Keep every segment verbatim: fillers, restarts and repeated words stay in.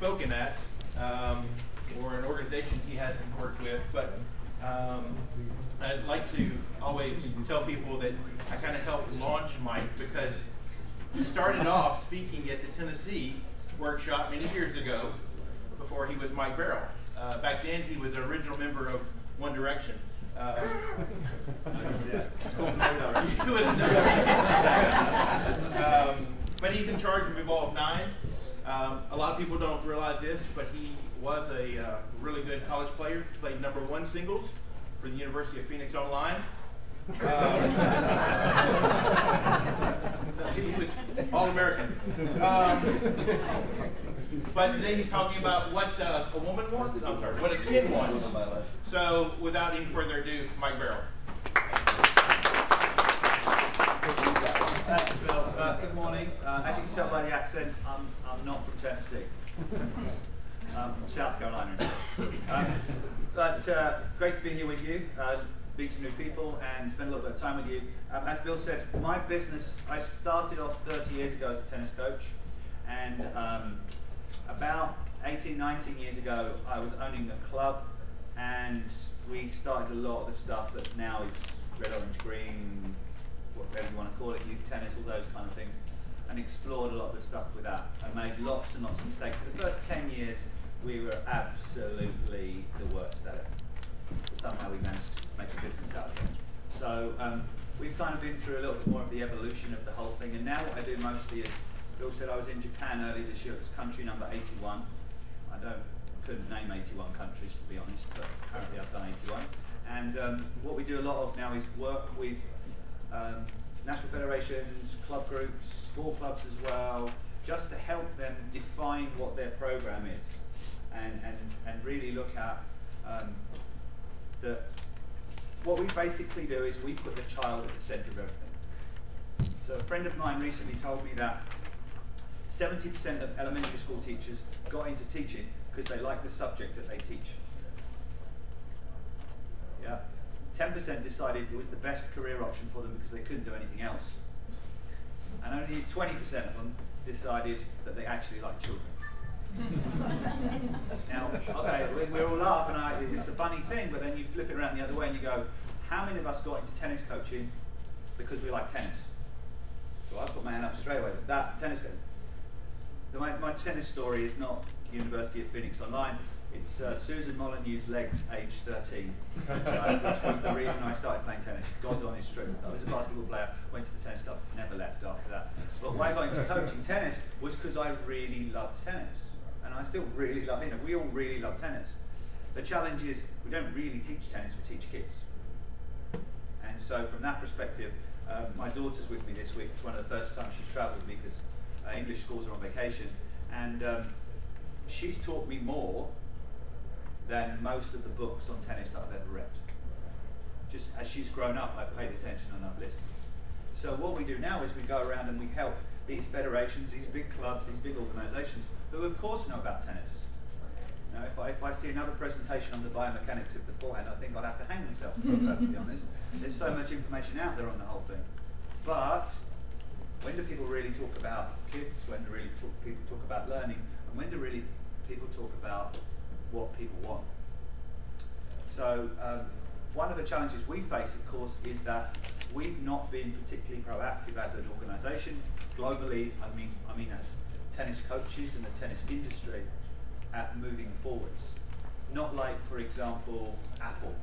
spoken at, um, or an organization he hasn't worked with, but um, I'd like to always tell people that I kind of helped launch Mike because he started off speaking at the Tennessee workshop many years ago before he was Mike Barrell. Uh, back then he was an original member of One Direction. Uh, yeah. You wouldn't know. um, but he's in charge of Evolve nine. Um, a lot of people don't realize this, but he was a uh, really good college player. He played number one singles for the University of Phoenix Online. Um, he was All-American. Um, but today he's talking about what uh, a woman wants, I'm sorry, what a kid wants. So without any further ado, Mike Barrell. Thanks, Bill. Uh, good morning. Uh, as you can tell by the accent, I'm, I'm not from Tennessee. I'm from South Carolina. Um, but uh, great to be here with you. Uh, meet some new people and spend a little bit of time with you. Um, as Bill said, my business, I started off thirty years ago as a tennis coach, and um, about eighteen, nineteen years ago I was owning a club, and we started a lot of the stuff that now is red, orange, green, whatever you want to call it, youth tennis, all those kind of things, and explored a lot of the stuff with that. I made lots and lots of mistakes. For the first ten years we were absolutely the worst at it. But somehow we managed to make a business out of it. So um, we've kind of been through a little bit more of the evolution of the whole thing, and now what I do mostly is, Bill said I was in Japan early this year. It's country number eighty-one. I don't, couldn't name eighty-one countries to be honest, but apparently I've done eighty-one. And um, what we do a lot of now is work with um, national federations, club groups, sport clubs as well, just to help them define what their program is, and and, and really look at um, the. What we basically do is we put the child at the centre of everything. So a friend of mine recently told me that seventy percent of elementary school teachers got into teaching because they like the subject that they teach. Yeah. ten percent decided it was the best career option for them because they couldn't do anything else. And only twenty percent of them decided that they actually like children. Now, okay, we, we all laugh, and I, it's a funny thing, but then you flip it around the other way and you go, how many of us got into tennis coaching because we like tennis? So I put my hand up straight away. That tennis coach. My, my tennis story is not University of Phoenix Online. It's uh, Susan Molyneux's legs, age thirteen, uh, which was the reason I started playing tennis. God's honest truth. I was a basketball player, went to the tennis club, never left after that. But why I got into coaching tennis was because I really loved tennis. And I still really love, you know, we all really love tennis. The challenge is we don't really teach tennis, we teach kids. And so from that perspective, um, my daughter's with me this week. It's one of the first times she's travelled with me because uh, English schools are on vacation. And um, she's taught me more than most of the books on tennis that I've ever read. Just as she's grown up, I've paid attention and I've listened. So what we do now is we go around and we help these federations, these big clubs, these big organisations, who of course know about tennis. Now, if I, if I see another presentation on the biomechanics of the forehand, I think I'll have to hang myself, to be perfectly honest. There's so much information out there on the whole thing. But when do people really talk about kids? When do really talk, people talk about learning? And when do really people talk about what people want? So um, one of the challenges we face, of course, is that we've not been particularly proactive as an organisation. Globally, I mean, I mean as tennis coaches and the tennis industry, at moving forwards. Not like, for example, Apple.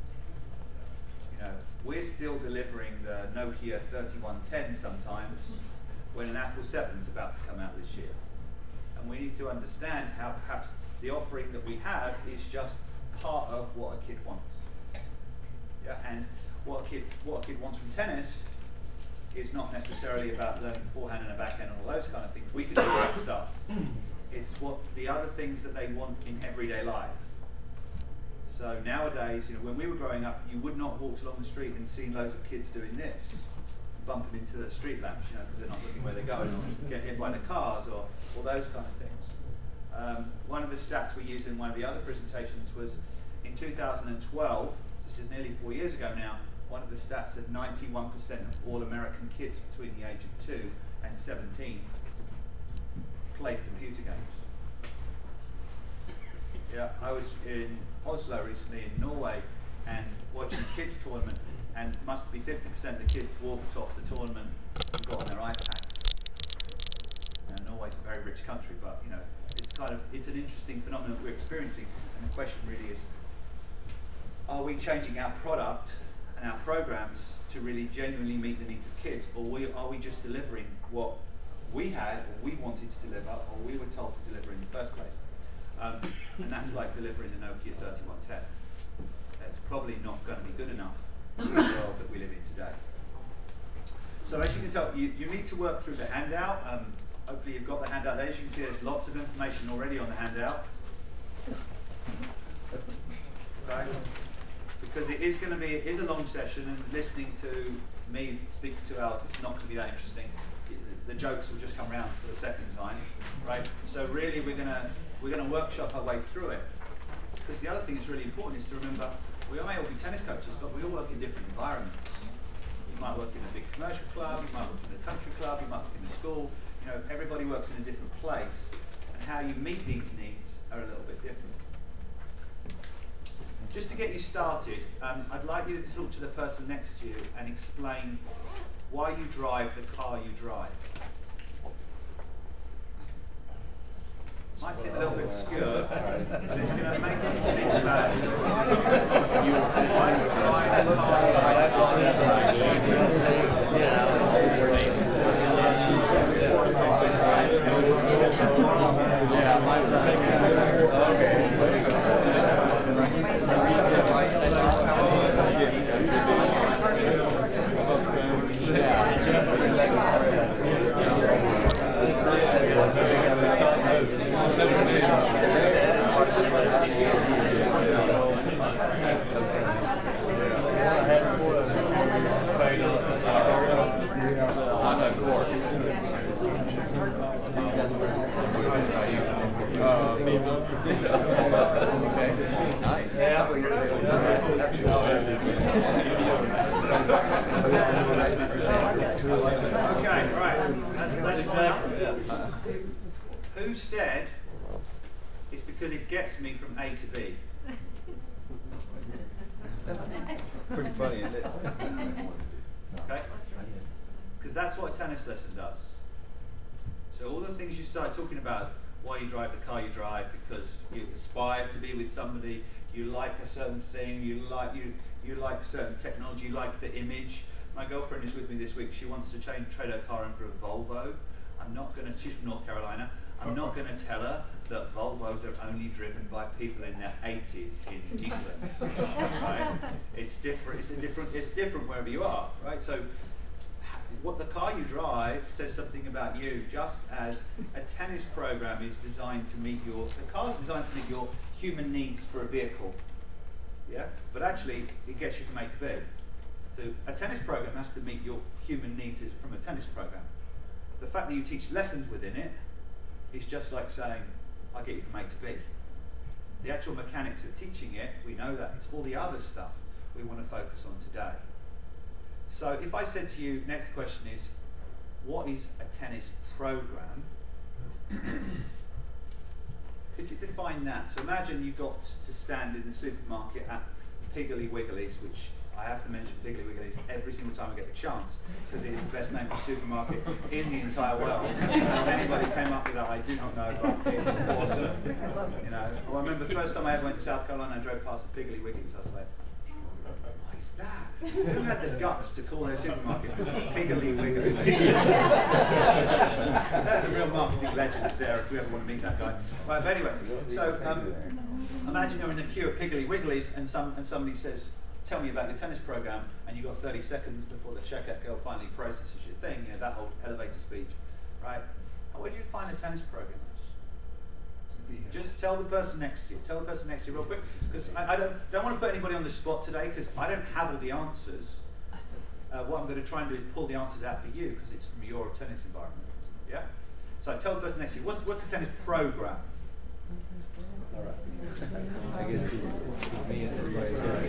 You know, we're still delivering the Nokia thirty-one ten sometimes when an Apple seven is about to come out this year. And we need to understand how perhaps the offering that we have is just part of what a kid wants. Yeah, and what a kid, what a kid wants from tennis is not necessarily about learning forehand and a backhand and all those kind of things. We can do that stuff. It's what the other things that they want in everyday life. So nowadays, you know, when we were growing up, you would not walk along the street and see loads of kids doing this, bumping into the street lamps, you know, because they're not looking where they're going, or get hit by the cars, or all those kind of things. Um, one of the stats we used in one of the other presentations was in two thousand twelve, this is nearly four years ago now, one of the stats said ninety-one percent of all American kids between the age of two and seventeen played computer games. Yeah, I was in Oslo recently in Norway and watching a kids tournament, and must be fifty percent of the kids walked off the tournament and got on their iPads. Now, Norway's a very rich country, but you know, it's kind of it's an interesting phenomenon that we're experiencing. And the question really is, are we changing our product and our programs to really genuinely meet the needs of kids, or we, are we just delivering what we had, or we wanted to deliver, or we were told to deliver in the first place? Um, and that's like delivering the Nokia thirty-one ten. It's probably not going to be good enough in the world that we live in today. So as you can tell, you, you need to work through the handout. Um, hopefully you've got the handout there. As you can see, there's lots of information already on the handout. Okay. Because it is going to be, it is a long session, and listening to me speak for two hours, it's not going to be that interesting. The jokes will just come round for the second time, right? So really, we're going to we're going to workshop our way through it. Because the other thing that's really important is to remember, we may all be tennis coaches, but we all work in different environments. You might work in a big commercial club, you might work in a country club, you might work in a school. You know, everybody works in a different place, and how you meet these needs are a little bit different. Just to get you started, um, I'd like you to talk to the person next to you and explain why you drive the car you drive. Might seem a little bit obscure, but it's going to make you think about it. Why do you drive the car Okay, right. That's, that's fine. Who said it's because it gets me from A to B? Pretty funny, isn't it? Okay? Because that's what a tennis lesson does. So all the things you start talking about, why you drive the car you drive, because you aspire to be with somebody, you like a certain thing, you like you you like certain technology, you like the image. My girlfriend is with me this week. She wants to change, trade her car in for a Volvo. I'm not going to. She's from North Carolina. I'm not going to tell her that Volvos are only driven by people in their eighties in England. Right? It's different. It's a different. It's different wherever you are. Right. So, what the car you drive says something about you. Just as a tennis program is designed to meet your. The car's designed to meet your human needs for a vehicle. Yeah. But actually, it gets you from A to B. So a tennis program has to meet your human needs from a tennis program. The fact that you teach lessons within it is just like saying, I'll get you from A to B. The actual mechanics of teaching it, we know that. It's all the other stuff we want to focus on today. So if I said to you, next question is, what is a tennis program? Could you define that? So imagine you got to stand in the supermarket at Piggly Wiggly's, which I have to mention Piggly Wiggly's every single time I get the chance, because it is the best name for supermarket in the entire world. If anybody came up with that, I do not know, but it's awesome. You know, well, I remember the first time I ever went to South Carolina, I drove past the Piggly Wiggly's. I was like, what is that? Who had the guts to call their supermarket Piggly Wiggly? That's a real marketing legend there, if we ever want to meet that guy. Right, but anyway, so um, imagine you're in the queue at Piggly Wiggly's and some and somebody says, tell me about your tennis program, and you've got thirty seconds before the checkout girl finally processes your thing, you know, that whole elevator speech, right? How would you define a tennis program as? Just tell the person next to you, tell the person next to you real quick, because I, I don't, don't want to put anybody on the spot today, because I don't have all the answers. Uh, what I'm going to try and do is pull the answers out for you, because it's from your tennis environment, yeah? So tell the person next to you, what's, what's a tennis program? All right. I guess to, to me and everybody says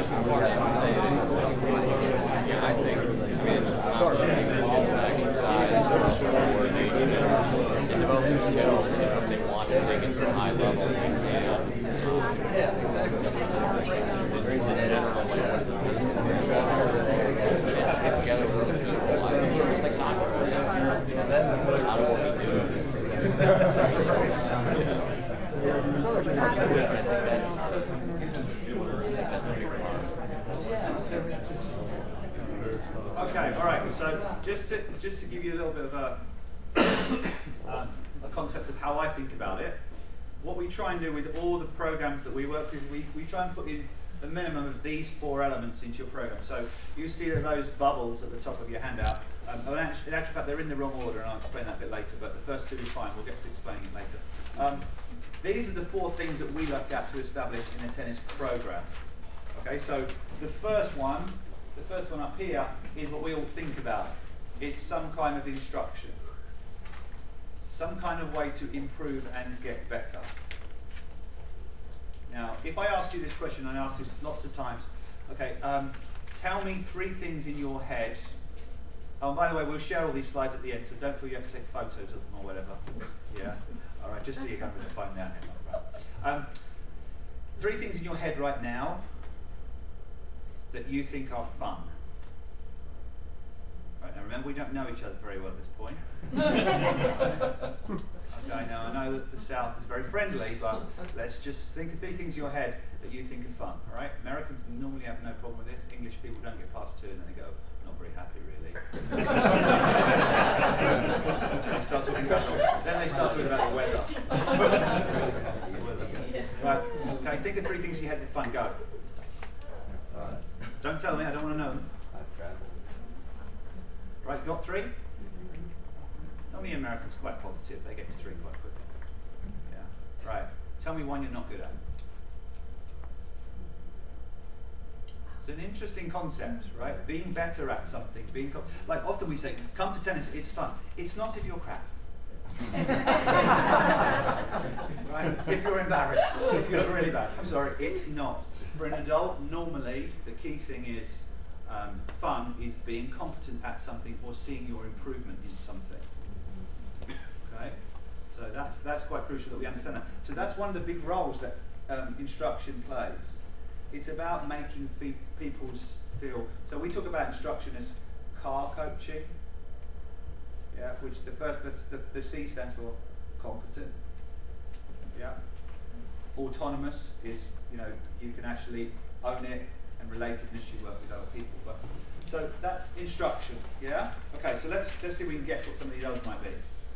I think, I mean, it's just sort of exercise, muscle coordination, and developing skills. You know, if they want to take it to a high level, they can. Um, in general, like, what is it? Get together with other people. I think it's just like soccer. A lot of what we do is there's other parts to it, but I think that's, I think that's a big part. Okay, all right. So just to just to give you a little bit of a um, a concept of how I think about it, what we try and do with all the programs that we work with, we we try and put in the minimum of these four elements into your program. So you see that those bubbles at the top of your handout. Um, in actual, in actual fact, they're in the wrong order, and I'll explain that a bit later. But the first two is fine. We'll get to explaining it later. Um, these are the four things that we look at to establish in a tennis program. Okay, so the first one, the first one up here is what we all think about. It's some kind of instruction, some kind of way to improve and get better. Now, if I asked you this question, and I asked this lots of times, okay, um, tell me three things in your head. Oh, by the way, we'll share all these slides at the end, so don't feel you have to take photos of them or whatever. Yeah? All right, just so you can with the phone down here. Um, three things in your head right now that you think are fun. Right, now remember, we don't know each other very well at this point. Okay, now I know that the South is very friendly, but let's just think of three things in your head that you think are fun. All right? Americans normally have no problem with this. English people don't get past two and then they go, not very happy really. they start talking about, then they start talking about the weather. Right, okay, think of three things you had that fun. Go. Don't tell me, I don't want to know them. Right, you got three? Normally Americans are quite positive, they get to three quite quickly. Yeah. Right. Tell me one you're not good at. It's an interesting concept, right? Being better at something, being like often we say, come to tennis, it's fun. It's not if you're crap. Right? If you're embarrassed, if you're really bad. I'm sorry, it's not. For an adult, normally the key thing is um, fun is being competent at something or seeing your improvement in something. Okay, so that's that's quite crucial that we understand that. So that's one of the big roles that um, instruction plays. It's about making fe people feel. So we talk about instruction as car coaching. Yeah, which the first the, the, the C stands for competent. Yeah, autonomous is, you know, you can actually own it, and relatedness, you work with other people. But so that's instruction. Yeah. Okay, so let's let's see if we can guess what some of these others might be.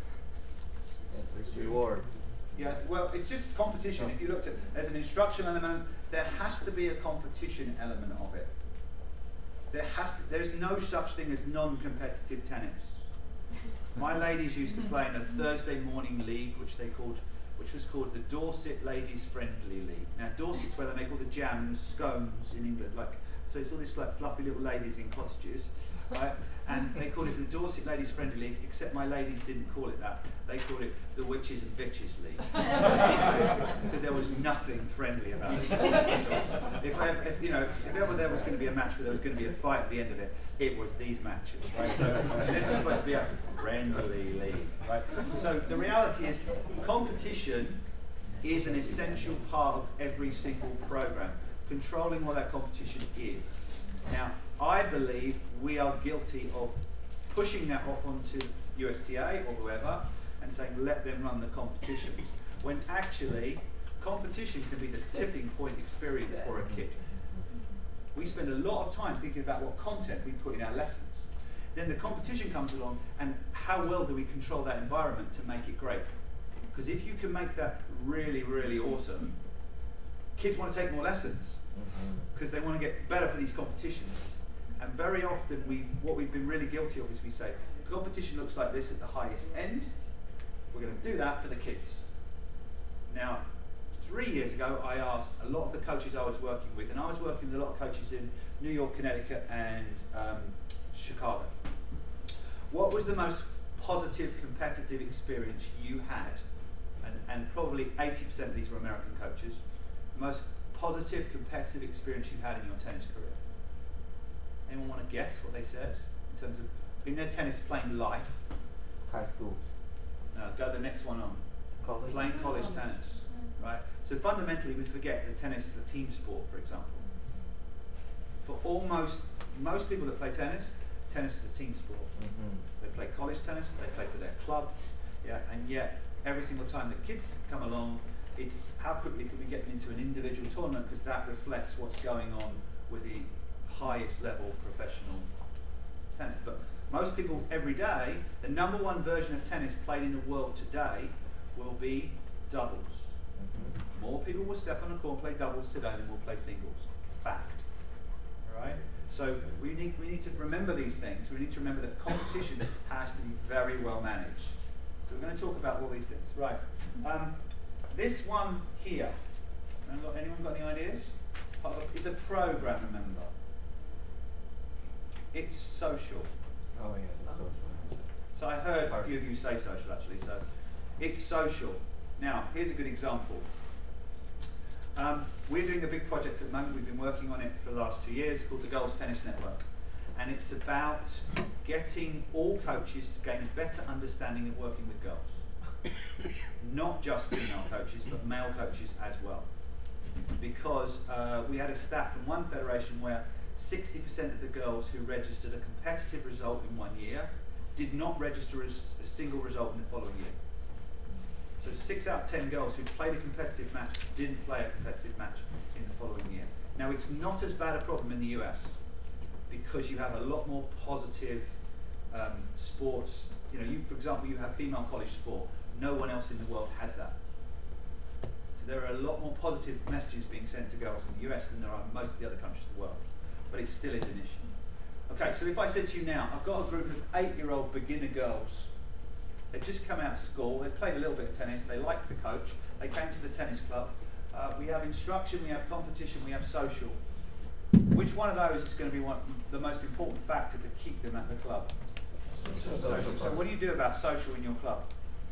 Reward. Yes, well, it's just competition. If you looked at, there's an instruction element, there has to be a competition element of it. There has to, there's no such thing as non-competitive tennis. My ladies used to play in a Thursday morning league, which they called, which was called the Dorset Ladies Friendly League. Now, Dorset's where they make all the jam and the scones in England, like, so it's all these like fluffy little ladies in cottages, right? And they called it the Dorset Ladies Friendly League, except my ladies didn't call it that. They called it the Witches and Bitches League. Because there was nothing friendly about it. So if, I, if, you know, if ever there was going to be a match where there was going to be a fight at the end of it, it was these matches, right? So this is supposed to be a friendly league, right? So the reality is competition is an essential part of every single program. Controlling what that competition is. Now, I believe we are guilty of pushing that off onto U S T A or whoever and saying, let them run the competitions. When actually, competition can be the tipping point experience for a kid. We spend a lot of time thinking about what content we put in our lessons. Then the competition comes along, and how well do we control that environment to make it great? Because if you can make that really, really awesome, kids want to take more lessons because they want to get better for these competitions. And very often, we've, what we've been really guilty of is we say, competition looks like this at the highest end. We're going to do that for the kids. Now, three years ago, I asked a lot of the coaches I was working with, and I was working with a lot of coaches in New York, Connecticut, and um, Chicago. What was the most positive, competitive experience you had? And, and probably eighty percent of these were American coaches. The most positive competitive experience you've had in your tennis career? Anyone want to guess what they said in terms of in their tennis playing life? High school. No, go the next one on. College. Playing college tennis, right? So fundamentally, we forget that tennis is a team sport, for example. For almost most people that play tennis, tennis is a team sport. Mm-hmm. They play college tennis, they play for their club, yeah, and yet every single time the kids come along, it's how quickly can we get them into an individual tournament, because that reflects what's going on with the highest level professional tennis. But most people every day, the number one version of tennis played in the world today will be doubles. Mm-hmm. More people will step on a court and play doubles today than will play singles. Fact. All right? So we need, we need to remember these things. We need to remember that competition has to be very well managed. So we're going to talk about all these things. Right. Um, this one here, anyone got any ideas? It's a program, remember. It's social. Oh yeah, that's social. So I heard a few of you say social actually, so it's social. Now, here's a good example. Um, we're doing a big project at the moment. We've been working on it for the last two years called the Girls Tennis Network. And it's about getting all coaches to gain a better understanding of working with girls. Not just female coaches, but male coaches as well. Because uh, we had a stat from one federation where sixty percent of the girls who registered a competitive result in one year did not register as a single result in the following year. So six out of ten girls who played a competitive match didn't play a competitive match in the following year. Now, it's not as bad a problem in the U S because you have a lot more positive um, sports. You know, you, for example, you have female college sport. No one else in the world has that. So there are a lot more positive messages being sent to girls in the U S than there are in most of the other countries of the world. But it still is an issue. Okay, so if I said to you now, I've got a group of eight-year-old beginner girls. They've just come out of school, they've played a little bit of tennis, they like the coach, they came to the tennis club. Uh, we have instruction, we have competition, we have social. Which one of those is going to be one, the most important factor to keep them at the club? Social. So what do you do about social in your club?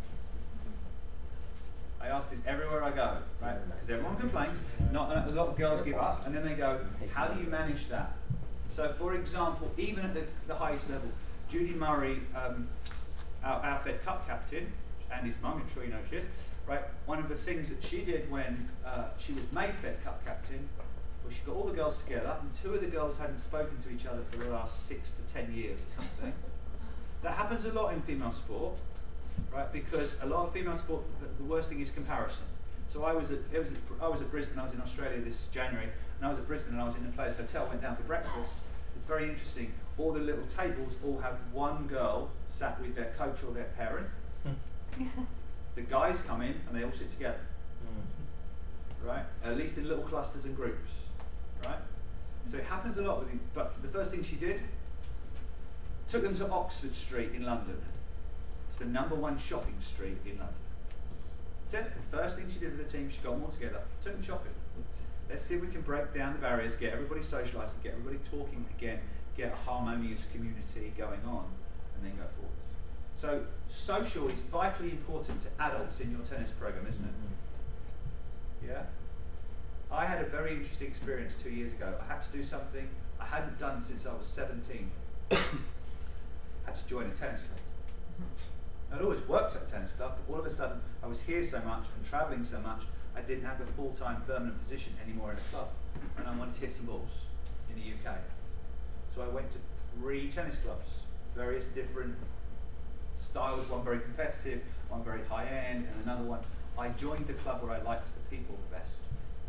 I ask this everywhere I go, right? Because everyone complains, not a lot of girls give up, and then they go, how do you manage that? So for example, even at the, the highest level, Judy Murray, um, our, our Fed Cup captain, Andy's mum, I'm sure you know she is, right? One of the things that she did when uh, she was made Fed Cup captain was she got all the girls together, and two of the girls hadn't spoken to each other for the last six to ten years or something. That happens a lot in female sport, right? Because a lot of female sport, the, the worst thing is comparison. So I was, at, it was at, I was at Brisbane, I was in Australia this January, and I was at Brisbane and I was in the Players Hotel, went down for breakfast. It's very interesting. All the little tables all have one girl sat with their coach or their parent. The guys come in and they all sit together, right? At least in little clusters and groups, right? So it happens a lot with you. But the first thing she did, took them to Oxford Street in London. It's the number one shopping street in London. That's it. The first thing she did with the team, she got them all together, took them shopping. Let's see if we can break down the barriers, get everybody socialised, and get everybody talking again, get a harmonious community going on, and then go forward. So social is vitally important to adults in your tennis program, isn't it? Yeah? I had a very interesting experience two years ago. I had to do something I hadn't done since I was seventeen. I had to join a tennis club. I'd always worked at a tennis club, but all of a sudden I was here so much and travelling so much, I didn't have a full-time permanent position anymore in a club, and I wanted to hit some balls in the U K. So I went to three tennis clubs, various different styles, one very competitive, one very high-end, and another one. I joined the club where I liked the people the best.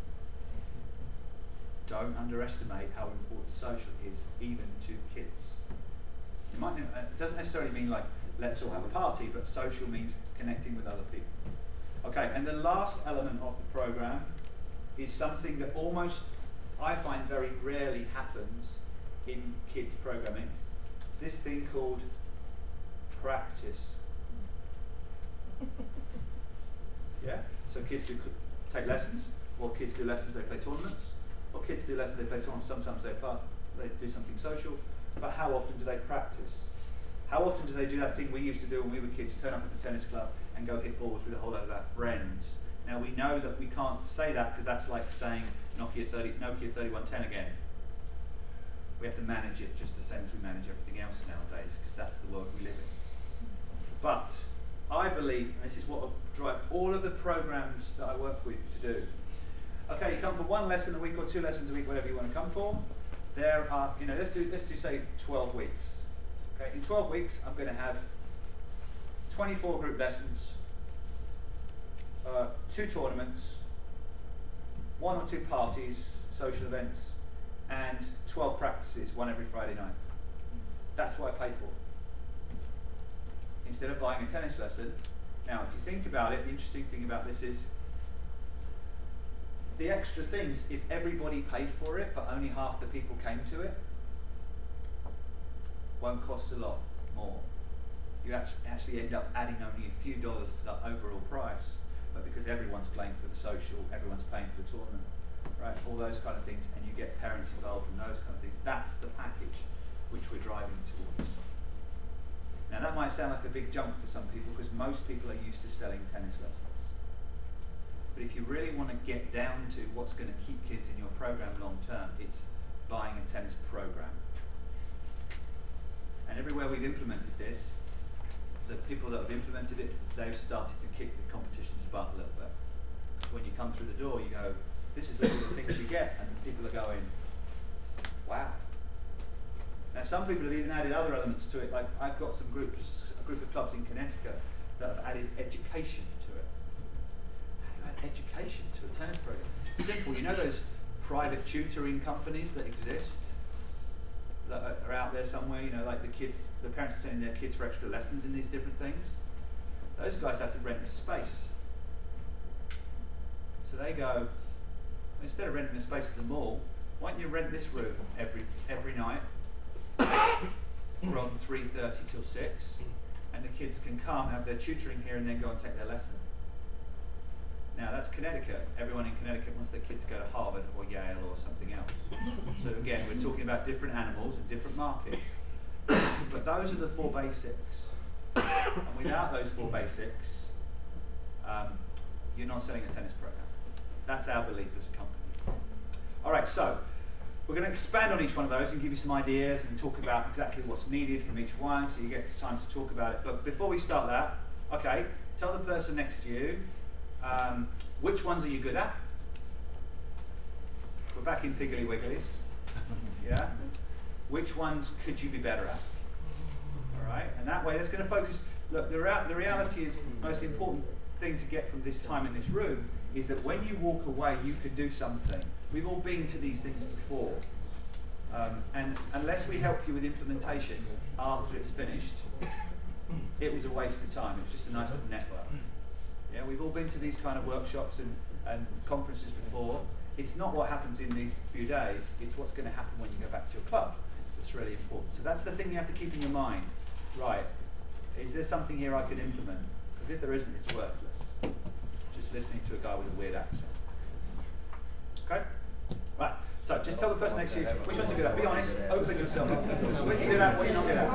Don't underestimate how important social is, even to kids. It, might, it doesn't necessarily mean like, let's all have a party, but social means connecting with other people. Okay, and the last element of the program is something that almost, I find very rarely happens in kids programming. It's this thing called practice. Yeah? So kids do take lessons, or kids do lessons, they play tournaments, or kids do lessons, they play tournaments, sometimes they, play, they do something social, but how often do they practice? How often do they do that thing we used to do when we were kids, turn up at the tennis club and go hit balls with a whole lot of our friends? Now we know that we can't say that because that's like saying Nokia thirty, Nokia thirty-one ten again. We have to manage it just the same as we manage everything else nowadays, because that's the world we live in. But I believe, and this is what will drive all of the programs that I work with to do. Okay, you come for one lesson a week or two lessons a week, whatever you want to come for. There are, you know, let's do let's do say twelve weeks. Okay, in twelve weeks, I'm going to have twenty-four group lessons, uh, two tournaments, one or two parties, social events, and twelve practices, one every Friday night. That's what I pay for. Instead of buying a tennis lesson. Now, if you think about it, the interesting thing about this is the extra things, if everybody paid for it, but only half the people came to it, won't cost a lot more. You actually end up adding only a few dollars to the overall price, but because everyone's playing for the social, everyone's paying for the tournament, right? All those kind of things, and you get parents involved in those kind of things. That's the package which we're driving towards. Now that might sound like a big jump for some people, because most people are used to selling tennis lessons. But if you really want to get down to what's going to keep kids in your program long term, it's buying a tennis program. And everywhere we've implemented this, the people that have implemented it, they've started to kick the competition's butt a little bit. When you come through the door, you go, this is all the things you get, and people are going, wow. Now some people have even added other elements to it, like I've got some groups, a group of clubs in Connecticut that have added education to it. How do you add education to a tennis program? Simple, you know those private tutoring companies that exist? That are out there somewhere, you know, like the kids, the parents are sending their kids for extra lessons in these different things. Those guys have to rent a space. So they go, instead of renting a space at the mall, why don't you rent this room every every night from three thirty till six, and the kids can come, have their tutoring here, and then go and take their lesson. Now that's Connecticut. Everyone in Connecticut wants their kids to go to Harvard or Yale or something else. So again, we're talking about different animals and different markets. But those are the four basics. And without those four basics, um, you're not selling a tennis program. That's our belief as a company. All right, so we're going to expand on each one of those and give you some ideas and talk about exactly what's needed from each one, so you get time to talk about it. But before we start that, okay, tell the person next to you, Um, which ones are you good at? We're back in Piggly Wigglies. Yeah? Which ones could you be better at? Alright? And that way, that's going to focus. Look, the, rea the reality is, the most important thing to get from this time in this room is that when you walk away, you can do something. We've all been to these things before. Um, and unless we help you with implementation after it's finished, it was a waste of time. It was just a nice little network. Yeah, we've all been to these kind of workshops and, and conferences before. It's not what happens in these few days, it's what's going to happen when you go back to your club that's really important. So that's the thing you have to keep in your mind. Right, is there something here I could implement? Because if there isn't, it's worthless. Just listening to a guy with a weird accent. Okay? Right, so just tell the person next to you, which ones are good at? Be honest, open yourself up. What are you good at, what are you not good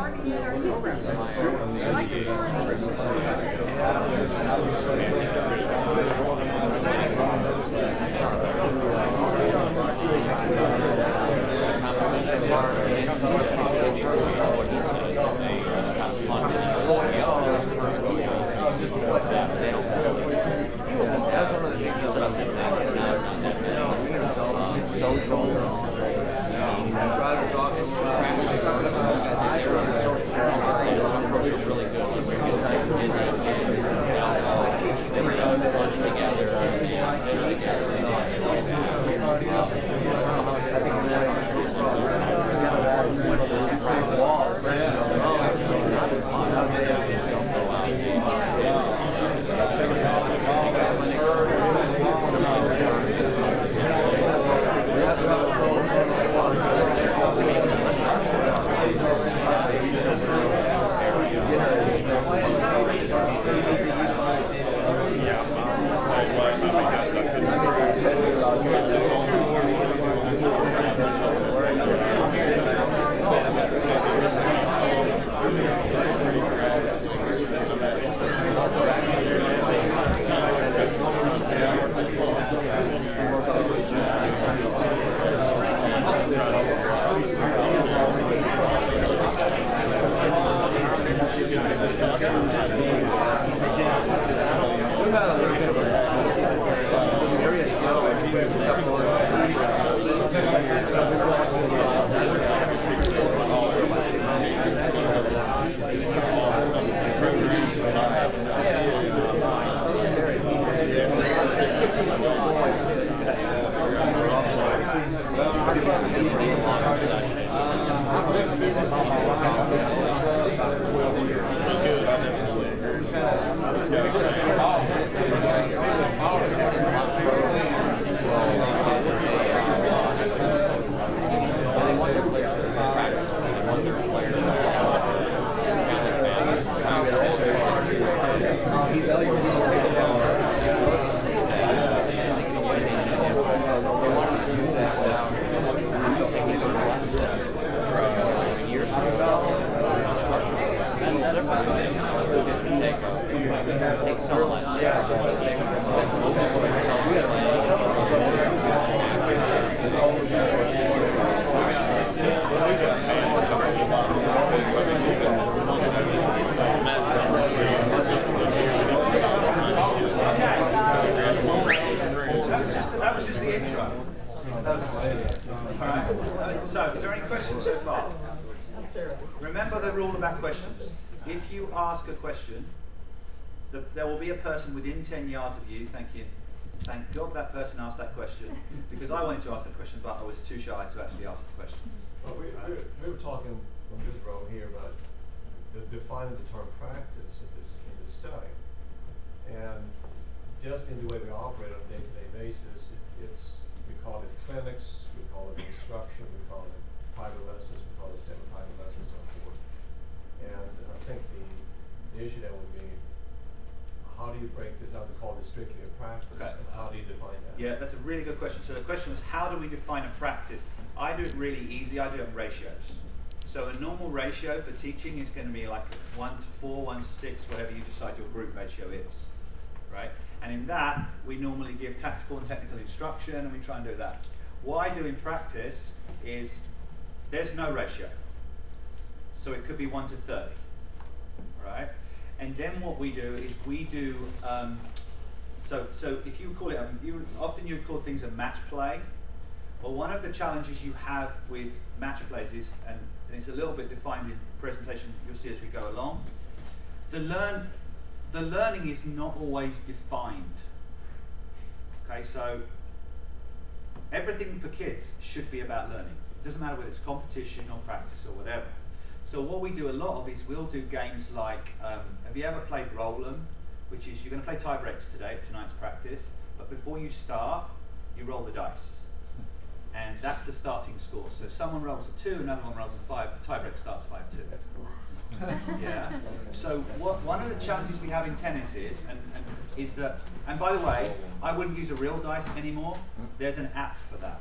questions so far? Remember the rule about questions. If you ask a question, the, there will be a person within ten yards of you. Thank you. Thank God that person asked that question, because I wanted to ask that question, but I was too shy to actually ask the question. Well, we, we, we were talking from this row here about the, defining the term practice in this, in this setting. And just in the way we operate on a day-to-day basis, it, it's, we call it clinics, we call it instruction, we call it private lessons, we call it semi-private lessons, and so forth. And I think the, the issue that would be, how do you break this out to call it strictly a practice, Okay. and how do you define that? Yeah, that's a really good question. So the question was, how do we define a practice? I do it really easy. I do it in ratios. So a normal ratio for teaching is going to be like one to four, one to six, whatever you decide your group ratio is, right? And in that, we normally give tactical and technical instruction, and we try and do that. What I do in practice is, there's no ratio. So it could be one to thirty, right? And then what we do is we do, um, so so if you call it, um, you, often you would call things a match play. Well, one of the challenges you have with match plays is, and, and it's a little bit defined in the presentation you'll see as we go along, the, learn, the learning is not always defined. Okay, so everything for kids should be about learning. It doesn't matter whether it's competition or practice or whatever. So what we do a lot of is we'll do games like, um, have you ever played Roll 'em? Which is, you're going to play tie breaks today, tonight's practice, but before you start, you roll the dice. And that's the starting score. So if someone rolls a two, another one rolls a five, the tie break starts five two. That's cool. Yeah. So what, one of the challenges we have in tennis is, and, and is that, and by the way, I wouldn't use a real dice anymore. There's an app for that.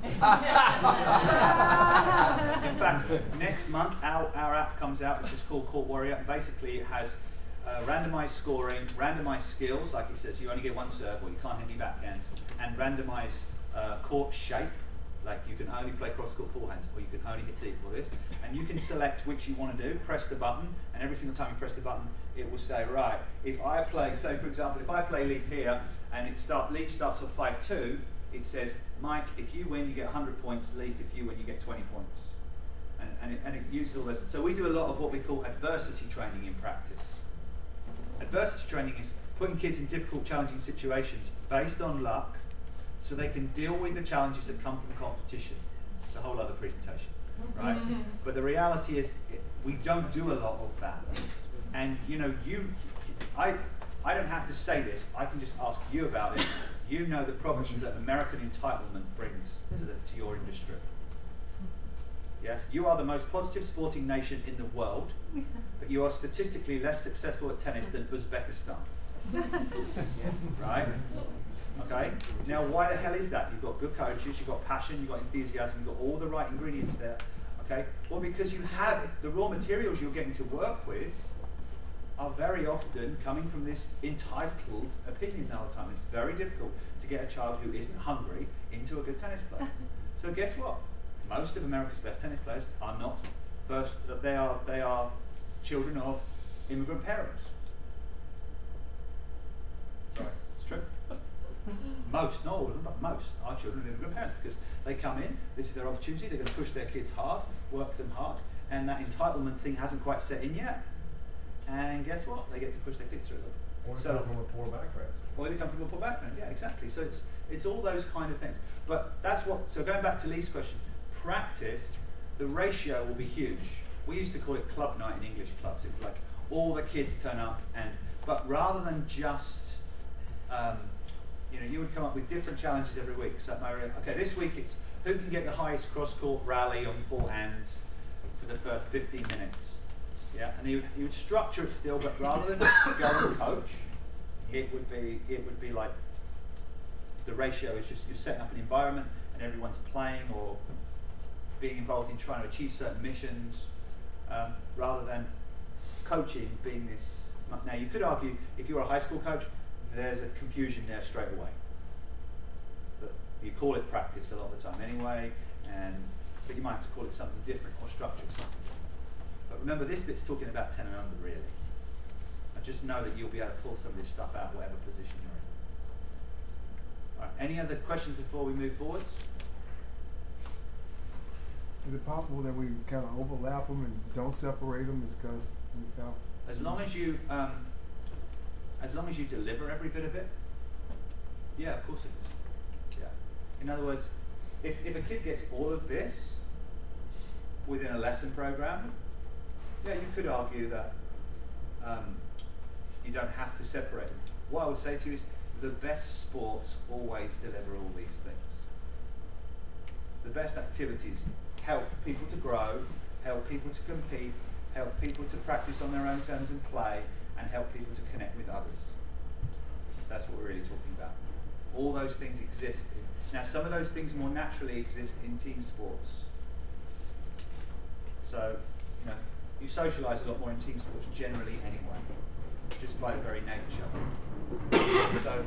In fact, next month our, our app comes out, which is called Court Warrior, and basically it has uh, randomized scoring, randomized skills, like it says you only get one serve or you can't hit any backhands, and randomized uh, court shape, like you can only play cross-court forehands or you can only hit deep or this, and you can select which you want to do, press the button, and every single time you press the button it will say, right, if I play, say for example, if I play Leaf here and it start, Leaf starts off five two, it says, Mike, if you win, you get one hundred points. Leaf, if you win, you get twenty points. And, and, it, and it uses all this. So we do a lot of what we call adversity training in practice. Adversity training is putting kids in difficult, challenging situations based on luck so they can deal with the challenges that come from competition. It's a whole other presentation, right? But the reality is, we don't do a lot of that. And you know, you, I, I don't have to say this, I can just ask you about it. You know the problems that American entitlement brings to, the, to your industry. Yes, you are the most positive sporting nation in the world, but you are statistically less successful at tennis than Uzbekistan. Right? Okay? Now, why the hell is that? You've got good coaches, you've got passion, you've got enthusiasm, you've got all the right ingredients there. Okay? Well, because you have the raw materials you're getting to work with are very often coming from this entitled opinion all the time. It's very difficult to get a child who isn't hungry into a good tennis player. So guess what? Most of America's best tennis players are not first. They are they are children of immigrant parents. Sorry, it's true. Most, not all of them, but most are children of immigrant parents because they come in. This is their opportunity. They're going to push their kids hard, work them hard, and that entitlement thing hasn't quite set in yet. And guess what? They get to push their kids through them. Or they So- come from a poor background. Or they come from a poor background. Yeah, exactly. So it's it's all those kind of things. But that's what. So going back to Lee's question, practice, the ratio will be huge. We used to call it club night in English clubs. It was like all the kids turn up, and but rather than just, um, you know, you would come up with different challenges every week. So Mario, okay, this week it's who can get the highest cross-court rally on four hands for the first fifteen minutes. Yeah, and you would, you would structure it still, but rather than go and coach, it would be it would be like the ratio is just you're setting up an environment and everyone's playing or being involved in trying to achieve certain missions, um, rather than coaching being this. Now you could argue if you're a high school coach, there's a confusion there straight away. But you call it practice a lot of the time anyway, and but you might have to call it something different or structure it something different. But remember, this bit's talking about ten and under, really. And just know that you'll be able to pull some of this stuff out, whatever position you're in. All right, any other questions before we move forwards? Is it possible that we kind of overlap them and don't separate them? Is because without As long as you, um, as long as you deliver every bit of it, yeah, of course it is. Yeah. In other words, if if a kid gets all of this within a lesson program, yeah, you could argue that um, you don't have to separate them. What I would say to you is the best sports always deliver all these things. The best activities help people to grow, help people to compete, help people to practice on their own terms and play, and help people to connect with others. That's what we're really talking about. All those things exist. In, now, some of those things more naturally exist in team sports. So, you know, you socialise a lot more in team sports generally anyway, just by the very nature. So,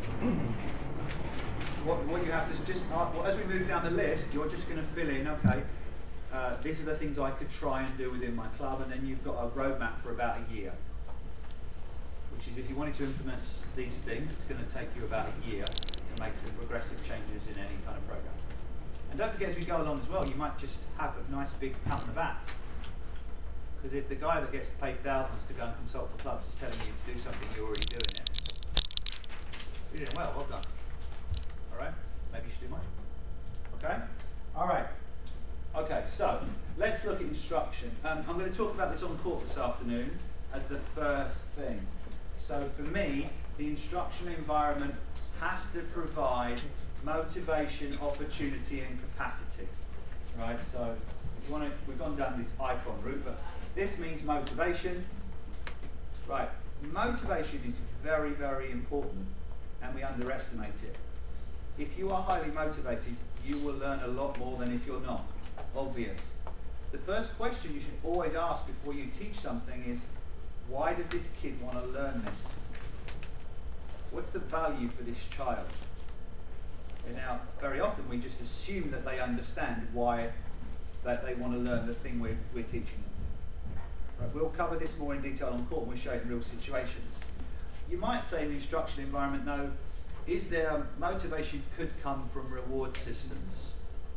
what, what you have to just, uh, well, as we move down the list, you're just going to fill in, okay, uh, these are the things I could try and do within my club, and then you've got a roadmap for about a year. Which is, if you wanted to implement these things, it's going to take you about a year to make some progressive changes in any kind of program. And don't forget, as we go along as well, you might just have a nice big pat on the back. Because if the guy that gets paid thousands to go and consult for clubs is telling you to do something, you're already doing it. You're doing well, well done. All right, maybe you should do more. Okay? All right. Okay, so let's look at instruction. Um, I'm going to talk about this on court this afternoon as the first thing. So for me, the instruction environment has to provide motivation, opportunity, and capacity. Right? So if you want to, we've gone down this icon route, but this means motivation. Right? Motivation is very, very important, and we underestimate it. If you are highly motivated, you will learn a lot more than if you're not. Obvious. The first question you should always ask before you teach something is, why does this kid want to learn this? What's the value for this child? And now, very often we just assume that they understand why that they want to learn the thing we're, we're teaching them. Right, we'll cover this more in detail on court when we show it in real situations. You might say in the instruction environment, though, is there motivation could come from reward systems?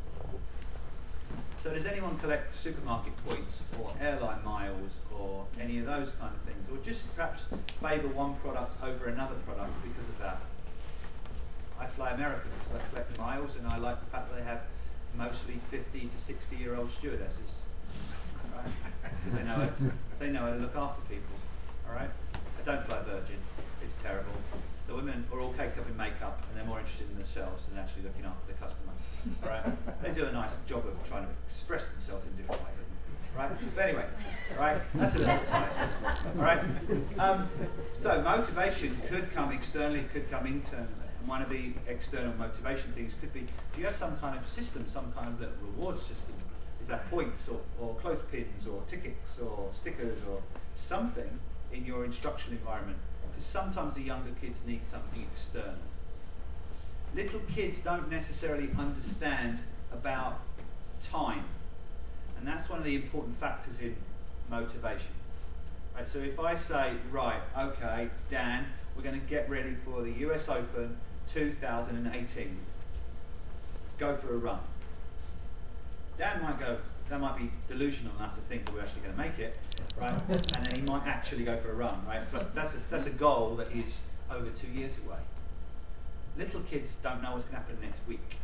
So does anyone collect supermarket points or airline miles or any of those kind of things? Or just perhaps favour one product over another product because of that? I fly American because I collect miles, and I like the fact that they have mostly fifty to sixty year old stewardesses. Right? Because they know, it, they know how to look after people. Alright? I don't fly Virgin. It's terrible. The women are all caked up in makeup, and they're more interested in themselves than actually looking after the customer. All right? They do a nice job of trying to express themselves in different ways. Right? But anyway, all right? That's a little aside. All right? Um, so motivation could come externally, it could come internally. And one of the external motivation things could be, do you have some kind of system, some kind of reward system? Is that points or, or clothespins or tickets or stickers or something in your instruction environment? Because sometimes the younger kids need something external. Little kids don't necessarily understand about time, and that's one of the important factors in motivation. Right, so if I say, right, okay, Dan, we're going to get ready for the U S Open two thousand eighteen. Go for a run. Dan might go, that might be delusional enough to think that we're actually going to make it, right? And then he might actually go for a run, right? But that's a, that's a goal that is over two years away. Little kids don't know what's going to happen next week.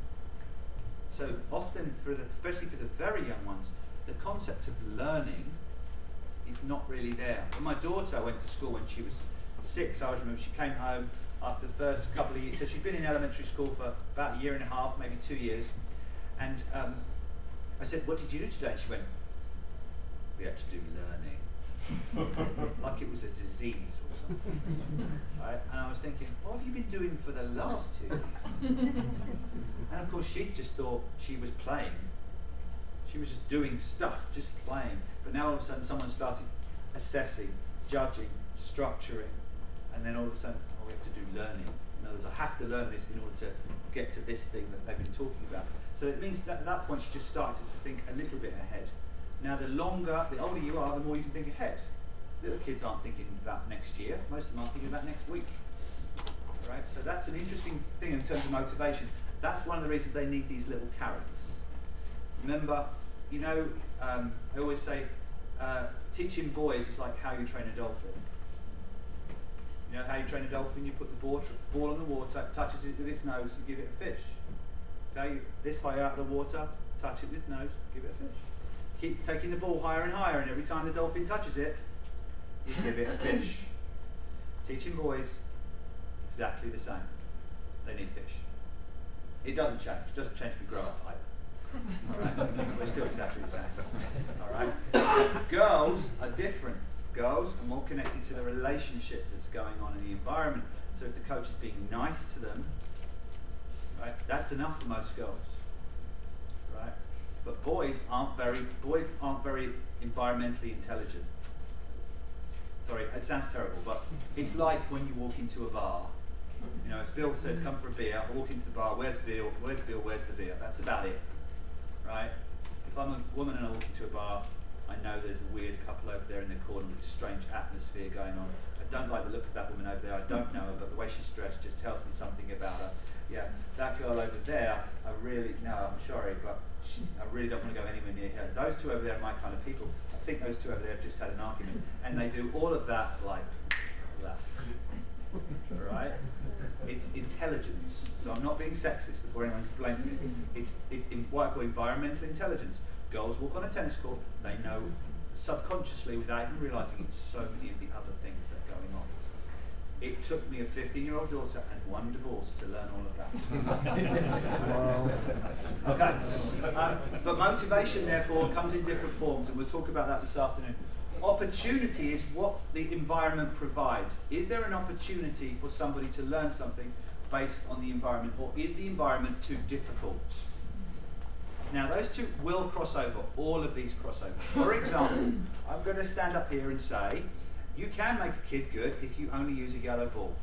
So often, for the, especially for the very young ones, the concept of learning is not really there. When my daughter went to school when she was six, I always remember she came home after the first couple of years. So she'd been in elementary school for about a year and a half, maybe two years. And um, I said, what did you do today? And she went, we had to do learning. Like it was a disease or something. Right? And I was thinking, what have you been doing for the last two years? And of course, she just thought she was playing. She was just doing stuff, just playing. But now all of a sudden, someone started assessing, judging, structuring, and then all of a sudden, oh, we have to do learning. In other words, I have to learn this in order to get to this thing that they've been talking about. So it means that at that point, she just started to think a little bit ahead. Now, the longer, the older you are, the more you can think ahead. Little kids aren't thinking about next year. Most of them aren't thinking about next week. Right? So that's an interesting thing in terms of motivation. That's one of the reasons they need these little carrots. Remember, you know, um, I always say, uh, teaching boys is like how you train a dolphin. You know how you train a dolphin? You put the ball, ball on the water, touches it with its nose, you give it a fish. Okay, this high out of the water, touch it with its nose, give it a fish. Keep taking the ball higher and higher, and every time the dolphin touches it, you give it a fish. Teaching boys, exactly the same. They need fish. It doesn't change. It doesn't change if we grow up either. Alright? We're still exactly the same. Alright? Girls are different. Girls are more connected to the relationship that's going on in the environment. So if the coach is being nice to them, right, that's enough for most girls. Right? But boys aren't very boys aren't very environmentally intelligent. Sorry, it sounds terrible, but it's like when you walk into a bar. You know, if Bill says, come for a beer, I walk into the bar, where's Bill, where's Bill, where's the beer? That's about it, right? If I'm a woman and I walk into a bar, I know there's a weird couple over there in the corner with a strange atmosphere going on. I don't like the look of that woman over there, I don't know her, but the way she's dressed just tells me something about her. Yeah, that girl over there, I really, no, I'm sorry, but she, I really don't want to go anywhere near her. Those two over there are my kind of people. I think those two over there have just had an argument, and they do all of that like that. Right? It's intelligence. So I'm not being sexist before anyone blames me. It's it's in what I call environmental intelligence. Girls walk on a tennis court, they know subconsciously, without even realising it, so many of the other things that are going on. It took me a fifteen-year-old daughter and one divorce to learn all of that. Okay. Um, but motivation, therefore, comes in different forms, and we'll talk about that this afternoon. Opportunity is what the environment provides. Is there an opportunity for somebody to learn something based on the environment, or is the environment too difficult? Now, those two will cross over, all of these cross over. For example, I'm going to stand up here and say, you can make a kid good if you only use a yellow ball.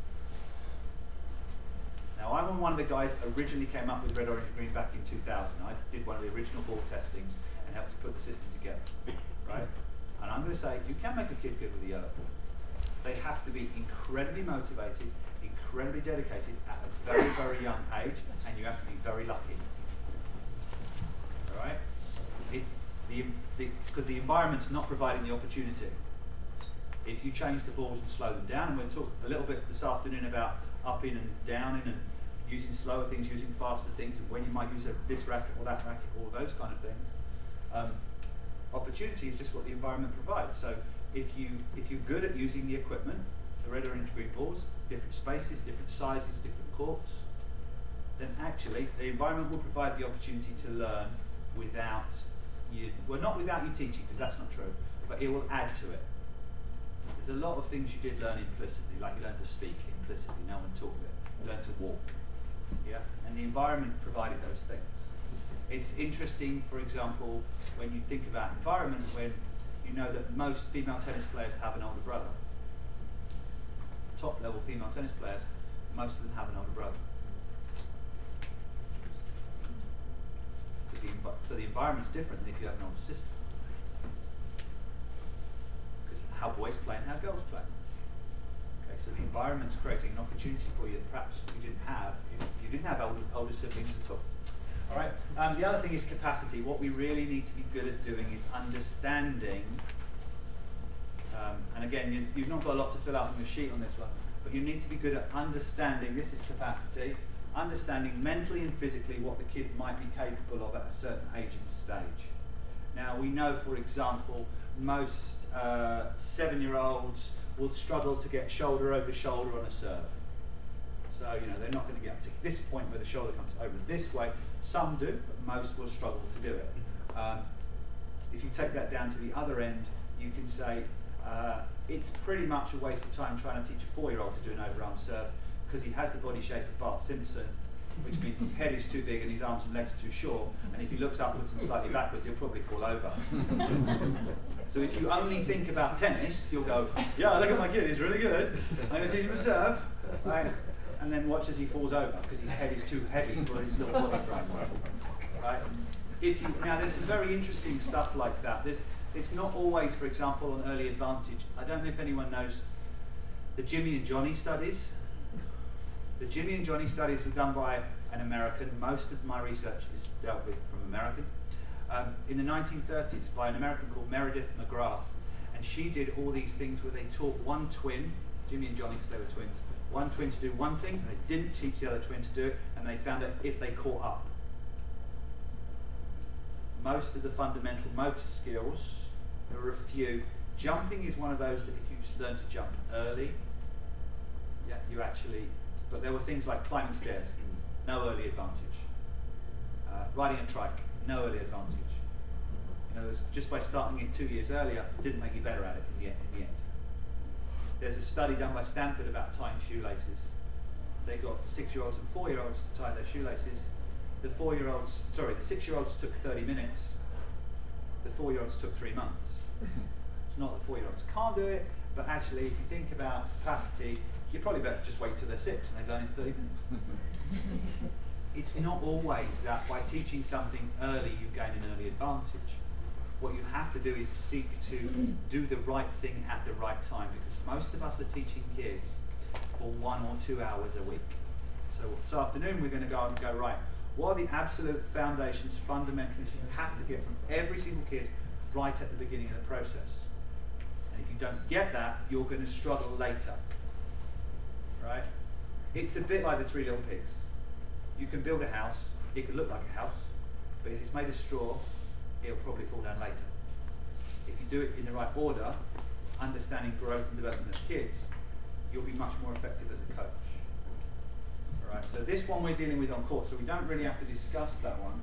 Now, I'm one of the guys that originally came up with red, orange, and green back in two thousand. I did one of the original ball testings and helped to put the system together, right? And I'm going to say, you can make a kid good with a yellow ball. They have to be incredibly motivated, incredibly dedicated at a very, very young age, and you have to be very lucky. All right? It's the because the, the environment's not providing the opportunity. If you change the balls and slow them down, and we'll talk a little bit this afternoon about upping and downing and using slower things, using faster things, and when you might use a, this racket or that racket, all those kind of things. Um, Opportunity is just what the environment provides. So if you if you're good at using the equipment, the red, orange, green balls, different spaces, different sizes, different courts, then actually the environment will provide the opportunity to learn without you. Well, not without you teaching, because that's not true, but it will add to it. There's a lot of things you did learn implicitly, like you learned to speak implicitly. No one taught you it. You learned to walk. Yeah, and the environment provided those things. It's interesting, for example, when you think about environment, when you know that most female tennis players have an older brother. Top level female tennis players, most of them have an older brother. The, so the environment's different than if you have an older sister. Because how boys play and how girls play. Okay, so the environment's creating an opportunity for you that perhaps you didn't have if you didn't have older, older siblings at all. All right. Um, the other thing is capacity. What we really need to be good at doing is understanding. Um, and again, you, you've not got a lot to fill out on your sheet on this one, but you need to be good at understanding. This is capacity. Understanding mentally and physically what the kid might be capable of at a certain age and stage. Now we know, for example, most uh, seven-year-olds will struggle to get shoulder over shoulder on a serve. So, you know, they're not going to get up to this point where the shoulder comes over this way. Some do, but most will struggle to do it. Um, if you take that down to the other end, you can say uh, it's pretty much a waste of time trying to teach a four-year-old to do an overarm serve because he has the body shape of Bart Simpson, which means his head is too big and his arms and legs are too short, and if he looks upwards and slightly backwards, he'll probably fall over. So if you only think about tennis, you'll go, yeah, look at my kid, he's really good. I'm going to teach him a serve. Right? And then watch as he falls over because his head is too heavy for his little body frame. Right? If you, now there's some very interesting stuff like that. There's, it's not always, for example, on early advantage. I don't know if anyone knows the Jimmy and Johnny studies. The Jimmy and Johnny studies were done by an American. Most of my research is dealt with from Americans. um, in the nineteen thirties by an American called Meredith McGrath, and she did all these things where they taught one twin, Jimmy and Johnny because they were twins, one twin to do one thing, and they didn't teach the other twin to do it, and they found out if they caught up. Most of the fundamental motor skills, there were a few. Jumping is one of those that if you learn to jump early, yeah, you actually, but there were things like climbing stairs, no early advantage. Uh, riding a trike, no early advantage. You know, just by starting it two years earlier, it didn't make you better at it in the, in the end. There's a study done by Stanford about tying shoelaces. They got six-year-olds and four-year-olds to tie their shoelaces. The four-year-olds, sorry, the six-year-olds took thirty minutes. The four-year-olds took three months. It's not the four-year-olds can't do it, but actually, if you think about capacity, you're probably better just wait till they're six and they learn in thirty minutes. It's not always that by teaching something early you gain an early advantage. What you have to do is seek to do the right thing at the right time, because most of us are teaching kids for one or two hours a week. So this afternoon we're going to go and go, right, what are the absolute foundations, fundamentals you have to get from every single kid right at the beginning of the process. And if you don't get that, you're going to struggle later. Right? It's a bit like the Three Little Pigs. You can build a house, it could look like a house, but if it's made of straw, it'll probably fall down later. If you do it in the right order, understanding growth and development of kids, you'll be much more effective as a coach. Alright, so this one we're dealing with on court, so we don't really have to discuss that one.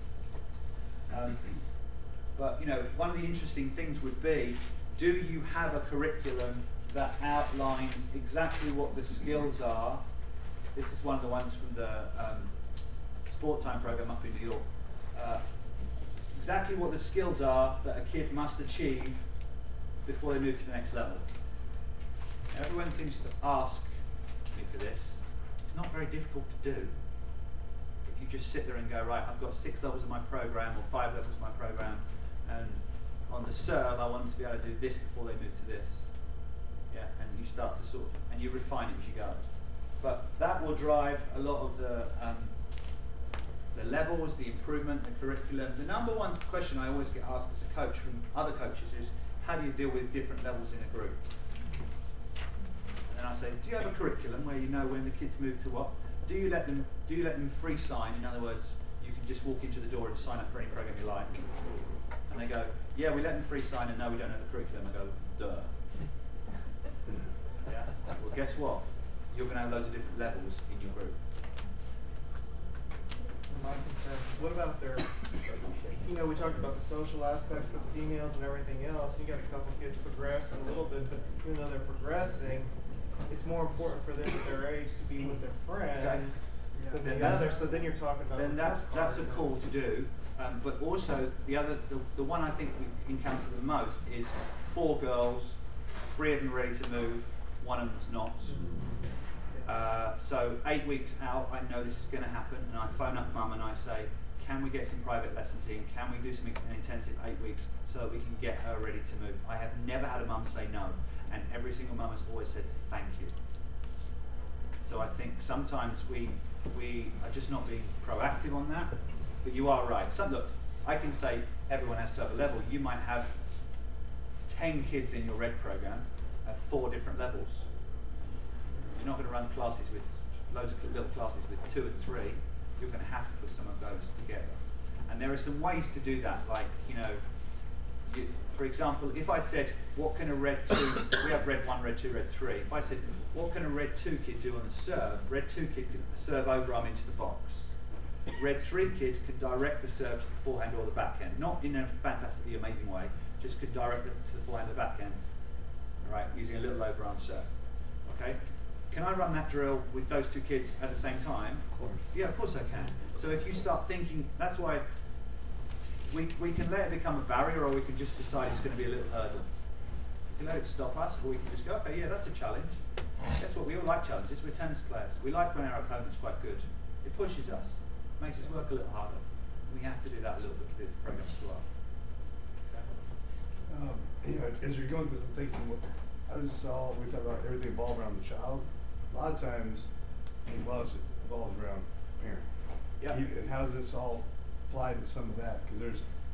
Um, but you know, one of the interesting things would be, do you have a curriculum that outlines exactly what the skills are? This is one of the ones from the um, Sport Time program up in New York. Uh, exactly what the skills are that a kid must achieve before they move to the next level. Everyone seems to ask me for this. It's not very difficult to do. If you just sit there and go, right, I've got six levels of my program or five levels of my program, and on the serve I want them to be able to do this before they move to this. Yeah, and you start to sort of, and you refine it as you go. But that will drive a lot of the um, the levels, the improvement, the curriculum. The number one question I always get asked as a coach from other coaches is, how do you deal with different levels in a group? And I say, do you have a curriculum where you know when the kids move to what? Do you let them do you let them free sign? In other words, you can just walk into the door and sign up for any program you like. And they go, yeah, we let them free sign, and no, we don't have a curriculum. I go, duh. Yeah. Well, guess what? You're going to have loads of different levels in your group. My concern is, what about their, you know, we talked about the social aspect with the females and everything else. You got a couple kids progressing a little bit, but even though they're progressing, it's more important for them at their age to be with their friends Okay. than Then the that's- other. So then you're talking about. Then that's that's a call to do. Um, but also the other, the, the one I think we encounter the most is four girls, three of them ready to move, one of them's not. Uh, so eight weeks out, I know this is going to happen, and I phone up mum and I say, can we get some private lessons in? Can we do something an intensive eight weeks so that we can get her ready to move? I have never had a mum say no, and every single mum has always said thank you. So I think sometimes we we are just not being proactive on that. But you are right. Some, look, I can say everyone has to have a level. You might have ten kids in your red program at four different levels. You're not going to run classes with loads of little classes with two and three. You're going to have to put some of those together. And there are some ways to do that. Like, you know, you, for example, if I said, what can a red two, we have red one, red two, red three. If I said, what can a red two kid do on the serve? Red two kid could serve overarm into the box. Red three kid could direct the serve to the forehand or the backhand. Not in a fantastically amazing way, just could direct it to the forehand or the backhand, right, using a little overarm serve. Okay? Can I run that drill with those two kids at the same time? Of course. Yeah, of course I can. So if you start thinking, that's why we, we can let it become a barrier, or we can just decide it's going to be a little hurdle. We can let it stop us, or we can just go, okay, yeah, that's a challenge. Guess what? We all like challenges. We're tennis players. We like when our opponent's quite good. It pushes us, makes us work a little harder. We have to do that a little bit for this program as well. Okay? Um, you know, as you're going through some thinking, what- how does this all, we talk about everything evolve around the child. A lot of times, it evolves, evolves around the parent. Yeah. You- And how does this all apply to some of that? Because there's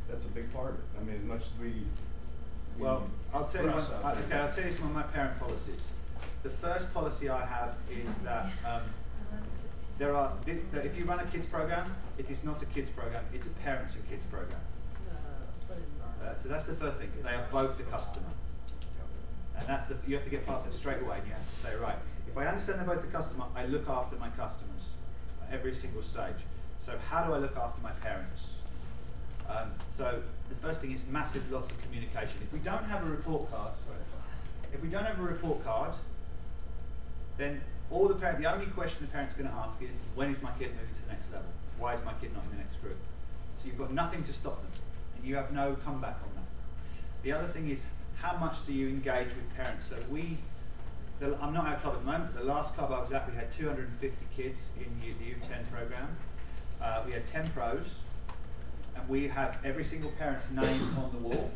that's a big part of it. I mean, as much as we. we Well, I'll tell you. press One, out okay, there. I'll tell you some of my parent policies. The first policy I have is that um, there are. This, that if you run a kids program, it is not a kids program; it's a parents and kids program. Uh, so that's the first thing. They are both the customer, and that's the. You have to get past it straight away, and you have to say, right, if I understand they're both the customer, I look after my customers at every single stage. So how do I look after my parents? Um, so the first thing is massive loss of communication. If we don't have a report card, sorry, if we don't have a report card, then all the parent, the only question the parent's going to ask is, when is my kid moving to the next level? Why is my kid not in the next group? So you've got nothing to stop them, and you have no comeback on that. The other thing is, how much do you engage with parents? So we, the, I'm not at a club at the moment, but the last club I was at, we had two hundred fifty kids in U, the U ten program. Uh, we had ten pros, and we have every single parent's name on the wall.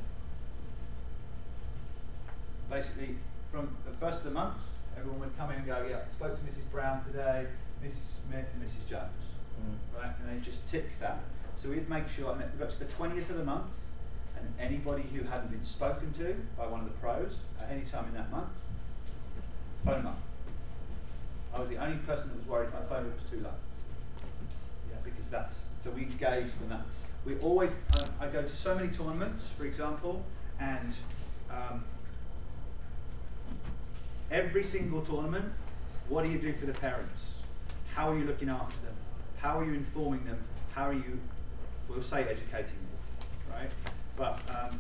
Basically, from the first of the month, everyone would come in and go, yeah, I spoke to Missus Brown today, Missus Smith and Missus Jones. Mm. Right? And they just tick that. So we'd make sure, and we got to the twentieth of the month, and anybody who hadn't been spoken to by one of the pros at any time in that month, phone them up. I was the only person that was worried my phone was too low. Yeah, because that's, so we engaged in that. We always, um, I go to so many tournaments, for example, and um, every single tournament, what do you do for the parents? How are you looking after them? How are you informing them? How are you, we'll say educating them, right? But um,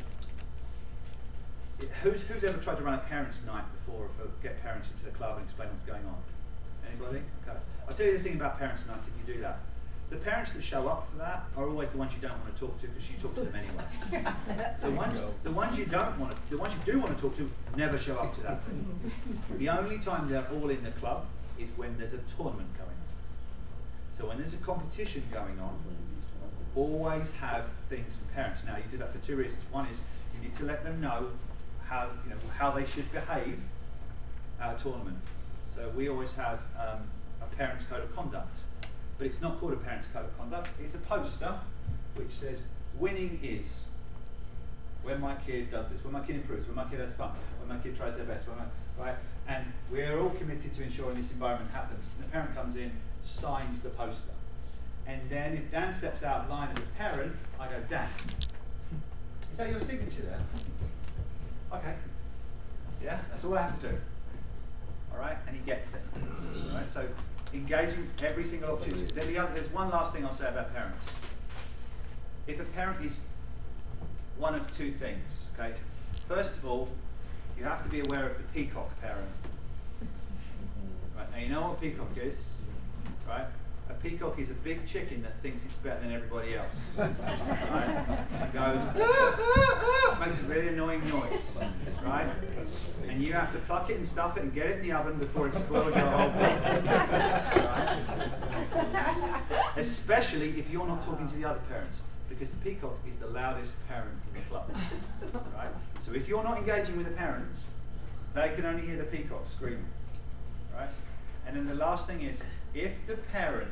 it, who's, who's ever tried to run a parents' night before, for get parents into the club and explain what's going on? Anybody? Okay. I'll tell you the thing about parents' nights if you do that. The parents that show up for that are always the ones you don't want to talk to, because you talk to them anyway. the ones, the ones you don't want to, the ones you do want to talk to, never show up to that thing. The only time they're all in the club is when there's a tournament going on. So when there's a competition going on, always have things for parents. Now you do that for two reasons. One is you need to let them know how you know how they should behave at a tournament. So we always have um, a parents' code of conduct. But it's not called a parents' code of conduct. It's a poster which says, winning is when my kid does this, when my kid improves, when my kid has fun, when my kid tries their best, when my, right? And we're all committed to ensuring this environment happens. And the parent comes in, signs the poster. And then if Dan steps out of line as a parent, I go, Dan, is that your signature there? Okay. Yeah, that's all I have to do. All right, and he gets it. All right, so engaging every single opportunity. Then the other, there's one last thing I'll say about parents. If a parent is one of two things, okay? First of all, you have to be aware of the peacock parent. Right, now you know what a peacock is, right? A peacock is a big chicken that thinks it's better than everybody else. Right? It goes, ah, ah, ah, makes a really annoying noise, right? And you have to pluck it and stuff it and get it in the oven before it spoils your whole thing. Right? Especially if you're not talking to the other parents, because the peacock is the loudest parent in the club. Right? So if you're not engaging with the parents, they can only hear the peacock screaming. Right? And then the last thing is, if the parent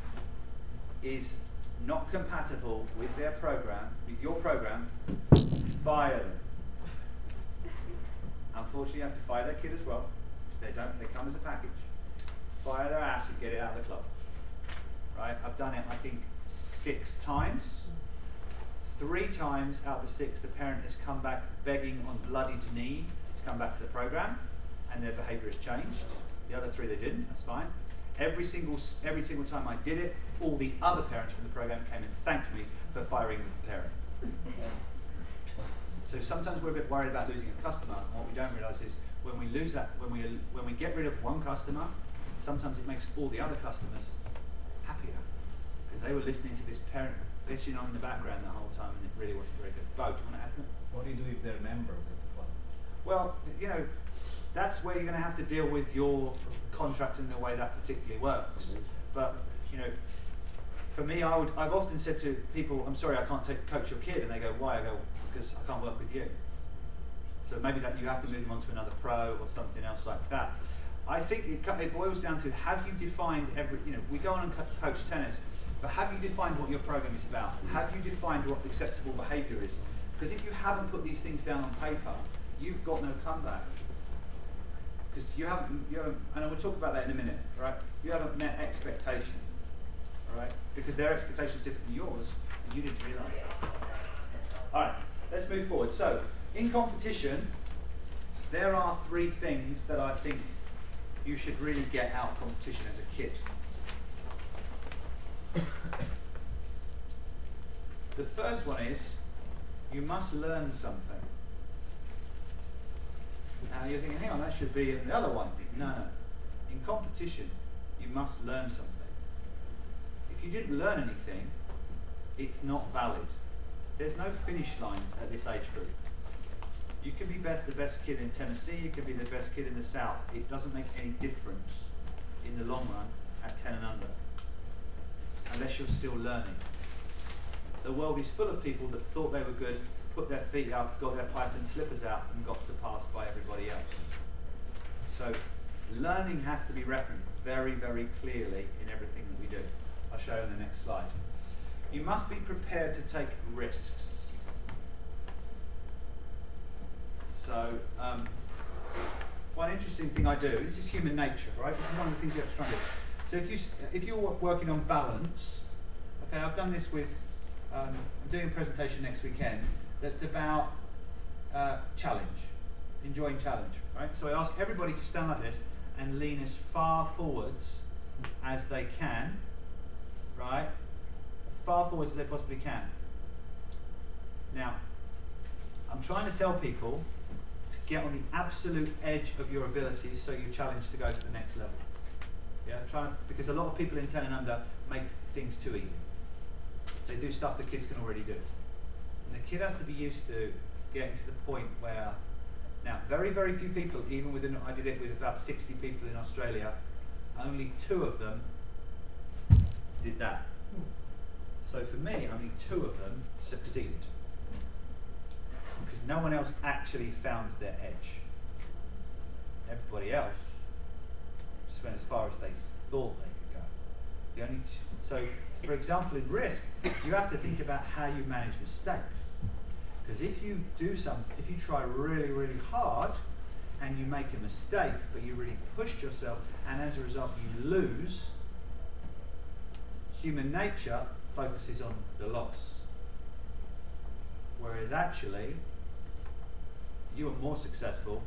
is not compatible with their program, with your program, fire them. Unfortunately, you have to fire their kid as well. They don't. They come as a package. Fire their ass and get it out of the club. Right? I've done it, I think, six times. Three times out of the six, the parent has come back begging on bloodied knee to come back to the program, and their behaviour has changed. The other three, they didn't. That's fine. Every single every single time I did it, all the other parents from the program came and thanked me for firing the parent. So sometimes we're a bit worried about losing a customer, and what we don't realise is when we lose that, when we when we get rid of one customer, sometimes it makes all the other customers happier because they were listening to this parent bitching on in the background the whole time, and it really wasn't very good. Bo, do you want to add something? What do you do if they're members of the club? Well, you know, that's where you're going to have to deal with your contract and the way that particularly works. But you know, for me, I would I've often said to people, "I'm sorry, I can't take, coach your kid," and they go, "Why?" I go, "Because I can't work with you." So maybe that you have to move them on to another pro or something else like that. I think it, it boils down to, have you defined every? You know, we go on and co coach tennis. But have you defined what your program is about? Have you defined what acceptable behaviour is? Because if you haven't put these things down on paper, you've got no comeback. Because you haven't, you haven't, and we'll talk about that in a minute, right? You haven't met expectation, right? Because their expectation is different than yours, and you didn't realise that. All right, let's move forward. So, in competition, there are three things that I think you should really get out of competition as a kid. The first one is, you must learn something. Now you're thinking, hang on, that should be in the other one. No, no. In competition, you must learn something. If you didn't learn anything, it's not valid. There's no finish lines at this age group. You can be best, the best kid in Tennessee, you can be the best kid in the South. It doesn't make any difference in the long run at ten and under, unless you're still learning. The world is full of people that thought they were good, put their feet up, got their pipe and slippers out, and got surpassed by everybody else. So learning has to be referenced very, very clearly in everything that we do. I'll show you on the next slide. You must be prepared to take risks. So um, one interesting thing I do, this is human nature, right? This is one of the things you have to try and do. So if, you, if you're working on balance, okay, I've done this with, um, I'm doing a presentation next weekend that's about uh, challenge, enjoying challenge, right? So I ask everybody to stand like this and lean as far forwards as they can, right? As far forwards as they possibly can. Now, I'm trying to tell people to get on the absolute edge of your abilities so you challenge to go to the next level. Yeah, I'm trying to, because a lot of people in ten and under make things too easy. They do stuff the kids can already do. And the kid has to be used to getting to the point where, now very, very few people, even within, I did it with about sixty people in Australia, only two of them did that. So for me, only two of them succeeded. Because no one else actually found their edge. Everybody else just went as far as they thought they could go. The only t so, for example, in risk, you have to think about how you manage mistakes. Because if you do something, if you try really, really hard and you make a mistake, but you really pushed yourself, and as a result you lose, human nature focuses on the loss. Whereas actually, you were more successful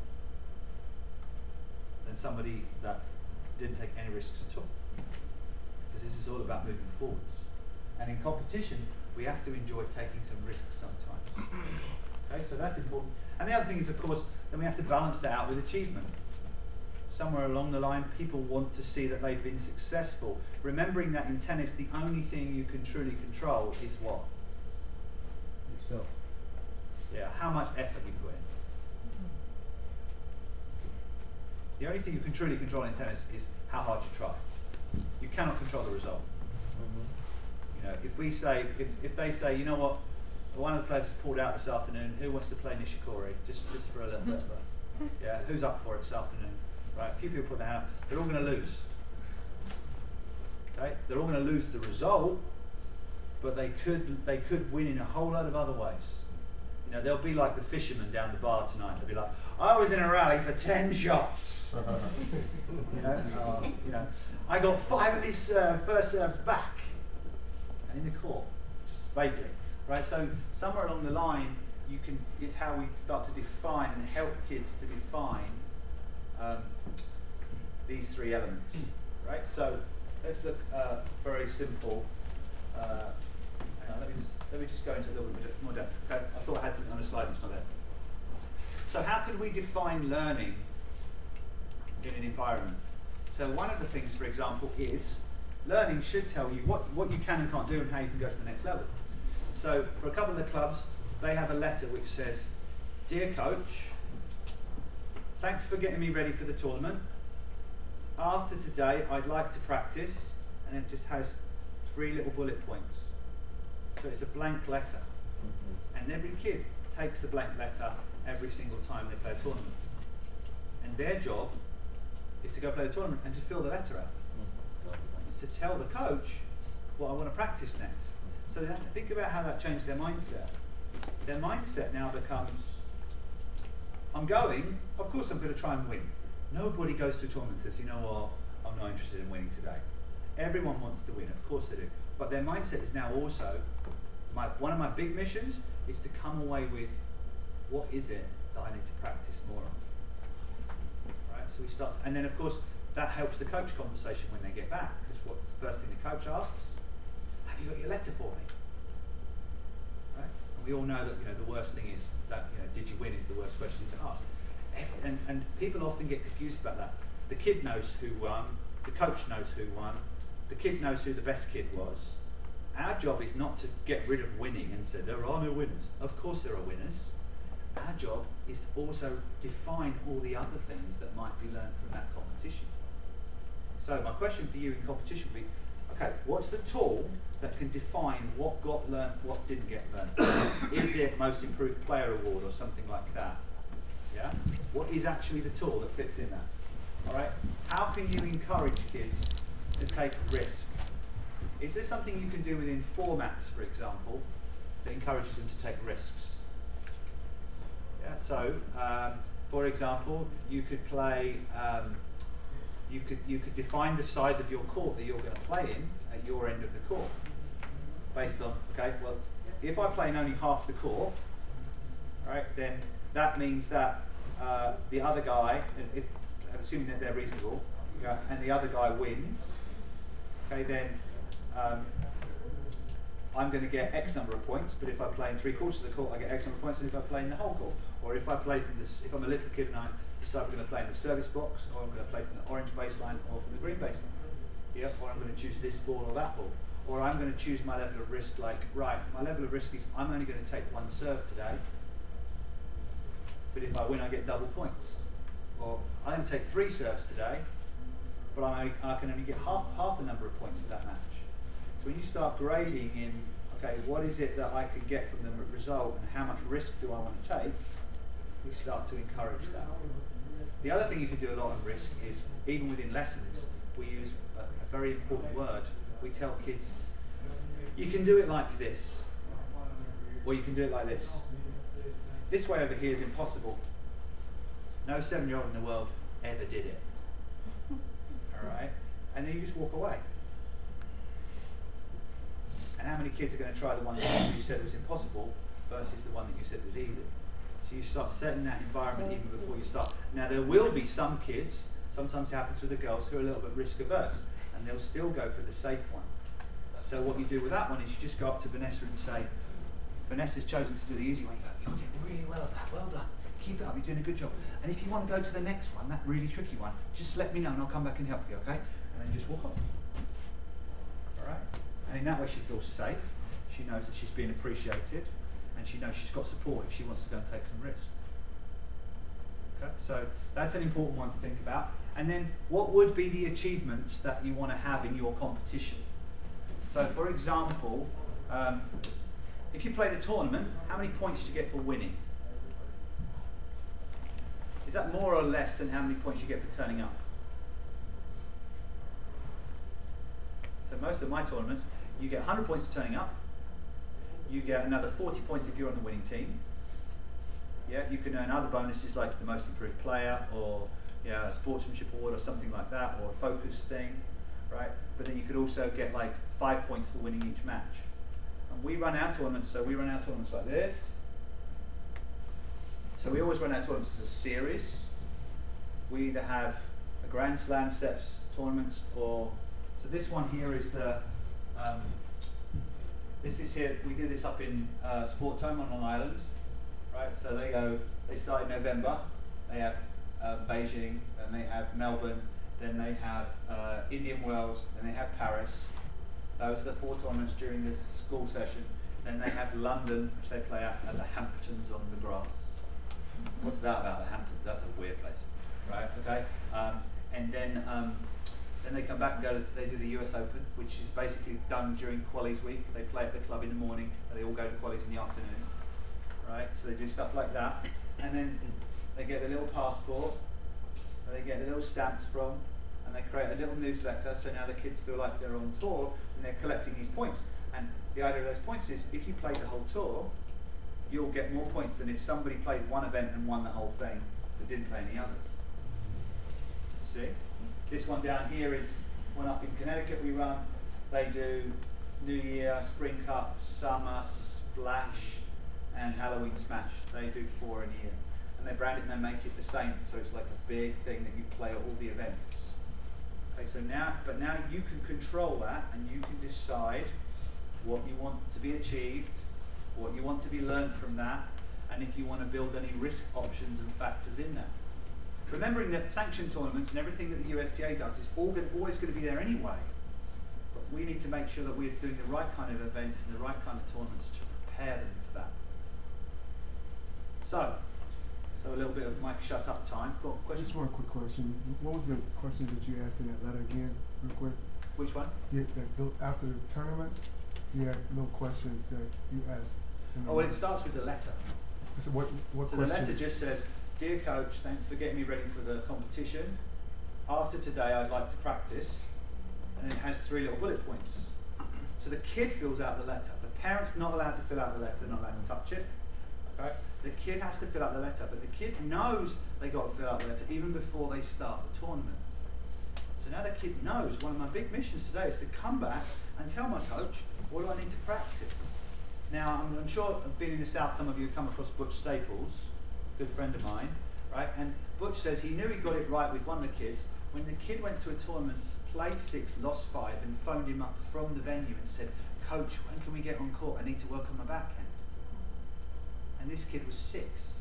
than somebody that didn't take any risks at all. Because this is all about moving forwards. And in competition, we have to enjoy taking some risks sometimes. Okay, so that's important. And the other thing is, of course, then we have to balance that out with achievement. Somewhere along the line, people want to see that they've been successful. Remembering that in tennis, the only thing you can truly control is what? Yourself. Yeah, how much effort you put in. The only thing you can truly control in tennis is how hard you try. You cannot control the result. Mm-hmm. You know, if we say, if, if they say, you know what, one of the players has pulled out this afternoon, who wants to play Nishikori? Just, just for a little bit. Yeah, who's up for it this afternoon? Right, a few people put their hand up. They're all going to lose. Okay, they're all going to lose the result, but they could, they could win in a whole lot of other ways. You know, they'll be like the fishermen down the bar tonight. They'll be like, I was in a rally for ten shots. you know, uh, you know, I got five of these uh, first serves back, and in the court, just vaguely, right? So somewhere along the line, you can. It's how we start to define and help kids to define um, these three elements, right? So let's look uh, very simple. Uh, hang on, let me just. Let me just go into a little bit more depth. Okay? I thought I had something on a slide, it's not there. So how could we define learning in an environment? So one of the things, for example, is learning should tell you what, what you can and can't do and how you can go to the next level. So for a couple of the clubs, they have a letter which says, Dear coach, thanks for getting me ready for the tournament. After today, I'd like to practice, and it just has three little bullet points. So it's a blank letter. Mm-hmm. And every kid takes the blank letter every single time they play a tournament. And their job is to go play the tournament and to fill the letter out. Mm-hmm. To tell the coach what I want to practice next. So that, think about how that changed their mindset. Their mindset now becomes, I'm going, of course I'm going to try and win. Nobody goes to a tournament and says, you know what, I'm not interested in winning today. Everyone wants to win, of course they do. But their mindset is now also, my, one of my big missions is to come away with, what is it that I need to practice more on? Right, so we start, and then of course, that helps the coach conversation when they get back, because what's the first thing the coach asks? Have you got your letter for me? Right? And we all know that, you know, the worst thing is that, you know, did you win is the worst question to ask. Every, and, and people often get confused about that. The kid knows who won, the coach knows who won, the kid knows who the best kid was. Our job is not to get rid of winning and say there are no winners. Of course there are winners. Our job is to also define all the other things that might be learned from that competition. So my question for you in competition would be, okay, what's the tool that can define what got learned, what didn't get learned? Is it most improved player award or something like that? Yeah? What is actually the tool that fits in that? All right? How can you encourage kids to take risk? Is there something you can do within formats, for example, that encourages them to take risks? Yeah, so, um, for example, you could play, um, you could you could define the size of your court that you're going to play in at your end of the court, based on, okay, well, if I play in only half the court, right, then that means that uh, the other guy, if assuming that they're reasonable, okay, and the other guy wins, okay, then um, I'm going to get X number of points, but if I play in three quarters of the court, I get X number of points, and if I play in the whole court, or if I play from this, if I'm a little kid and I decide I'm going to play in the service box, or I'm going to play from the orange baseline, or from the green baseline, yeah, or I'm going to choose this ball or that ball, or I'm going to choose my level of risk, like, right, my level of risk is I'm only going to take one serve today, but if I win, I get double points. Or I'm going to take three serves today, but I, only, I can only get half half the number of points for that match. So when you start grading in, okay, what is it that I can get from the result, and how much risk do I want to take, we start to encourage that. The other thing you can do a lot on risk is, even within lessons, we use a, a very important word. We tell kids, you can do it like this, or you can do it like this. This way over here is impossible. No seven-year-old in the world ever did it. All right? And then you just walk away. And how many kids are going to try the one that you said was impossible versus the one that you said was easy? So you start setting that environment even before you start. Now there will be some kids, sometimes it happens with the girls, who are a little bit risk averse, and they'll still go for the safe one. So what you do with that one is you just go up to Vanessa and say, Vanessa's chosen to do the easy one. You go, you're doing really well at that, well done. Keep it up, you're doing a good job. And if you want to go to the next one, that really tricky one, just let me know and I'll come back and help you, okay? And then just walk off. All right? And in that way she feels safe, she knows that she's being appreciated, and she knows she's got support if she wants to go and take some risk. Okay? So that's an important one to think about. And then what would be the achievements that you want to have in your competition? So for example, um, if you played a tournament, how many points do you get for winning? Is that more or less than how many points you get for turning up? So most of my tournaments, you get one hundred points for turning up. You get another forty points if you're on the winning team. Yeah, you can earn other bonuses like the most improved player, or yeah, a sportsmanship award or something like that, or a focus thing, right? But then you could also get like five points for winning each match. And we run our tournaments, so we run our tournaments like this. So we always run our tournaments as a series. We either have a Grand Slam steps tournaments, or so this one here is the um, this is here. We do this up in uh, Sport Home on Long Island, right? So they go. They start in November. They have uh, Beijing, then they have Melbourne, then they have uh, Indian Wells, then they have Paris. Those are the four tournaments during the school session. Then they have London, which they play at, at the Hamptons on the grass. What's that about, the Hamptons? That's a weird place, right? Okay. Um, and then um, then they come back and go to, they do the U S Open, which is basically done during Qualies week. They play at the club in the morning, and they all go to Qualies in the afternoon, right? So they do stuff like that, and then they get the little passport, they get the little stamps from, and they create a little newsletter, so now the kids feel like they're on tour and they're collecting these points. And the idea of those points is, if you played the whole tour, you'll get more points than if somebody played one event and won the whole thing but didn't play any others. See? This one down here is one up in Connecticut we run. They do New Year, Spring Cup, Summer, Splash, and Halloween Smash. They do four in a year. And they brand it and they make it the same, so it's like a big thing that you play at all the events. Okay, so now, but now you can control that, and you can decide what you want to be achieved, what you want to be learned from that, and if you want to build any risk options and factors in that. Remembering that sanctioned tournaments and everything that the U S T A does is all gonna, always going to be there anyway. But we need to make sure that we're doing the right kind of events and the right kind of tournaments to prepare them for that. So, so a little bit of Mike shut up time. Got a question? Just one quick question. What was the question that you asked in that letter again, real quick? Which one? Yeah, that built after the tournament, you had no questions that you asked. in the Oh, well, it letter. starts with the letter. So what, what So the questions? letter just says, "Dear coach, thanks for getting me ready for the competition. After today, I'd like to practice." And it has three little bullet points. So the kid fills out the letter. The parent's not allowed to fill out the letter, not allowed to touch it. Okay? The kid has to fill out the letter, but the kid knows they got to fill out the letter even before they start the tournament. So now the kid knows one of my big missions today is to come back and tell my coach, what do I need to practice? Now, I'm, I'm sure, being in the South, some of you have come across Butch Staples, good friend of mine, right? And Butch says he knew he got it right with one of the kids when the kid went to a tournament, played six, lost five, and phoned him up from the venue and said, "Coach, when can we get on court? I need to work on my backhand." And this kid was six.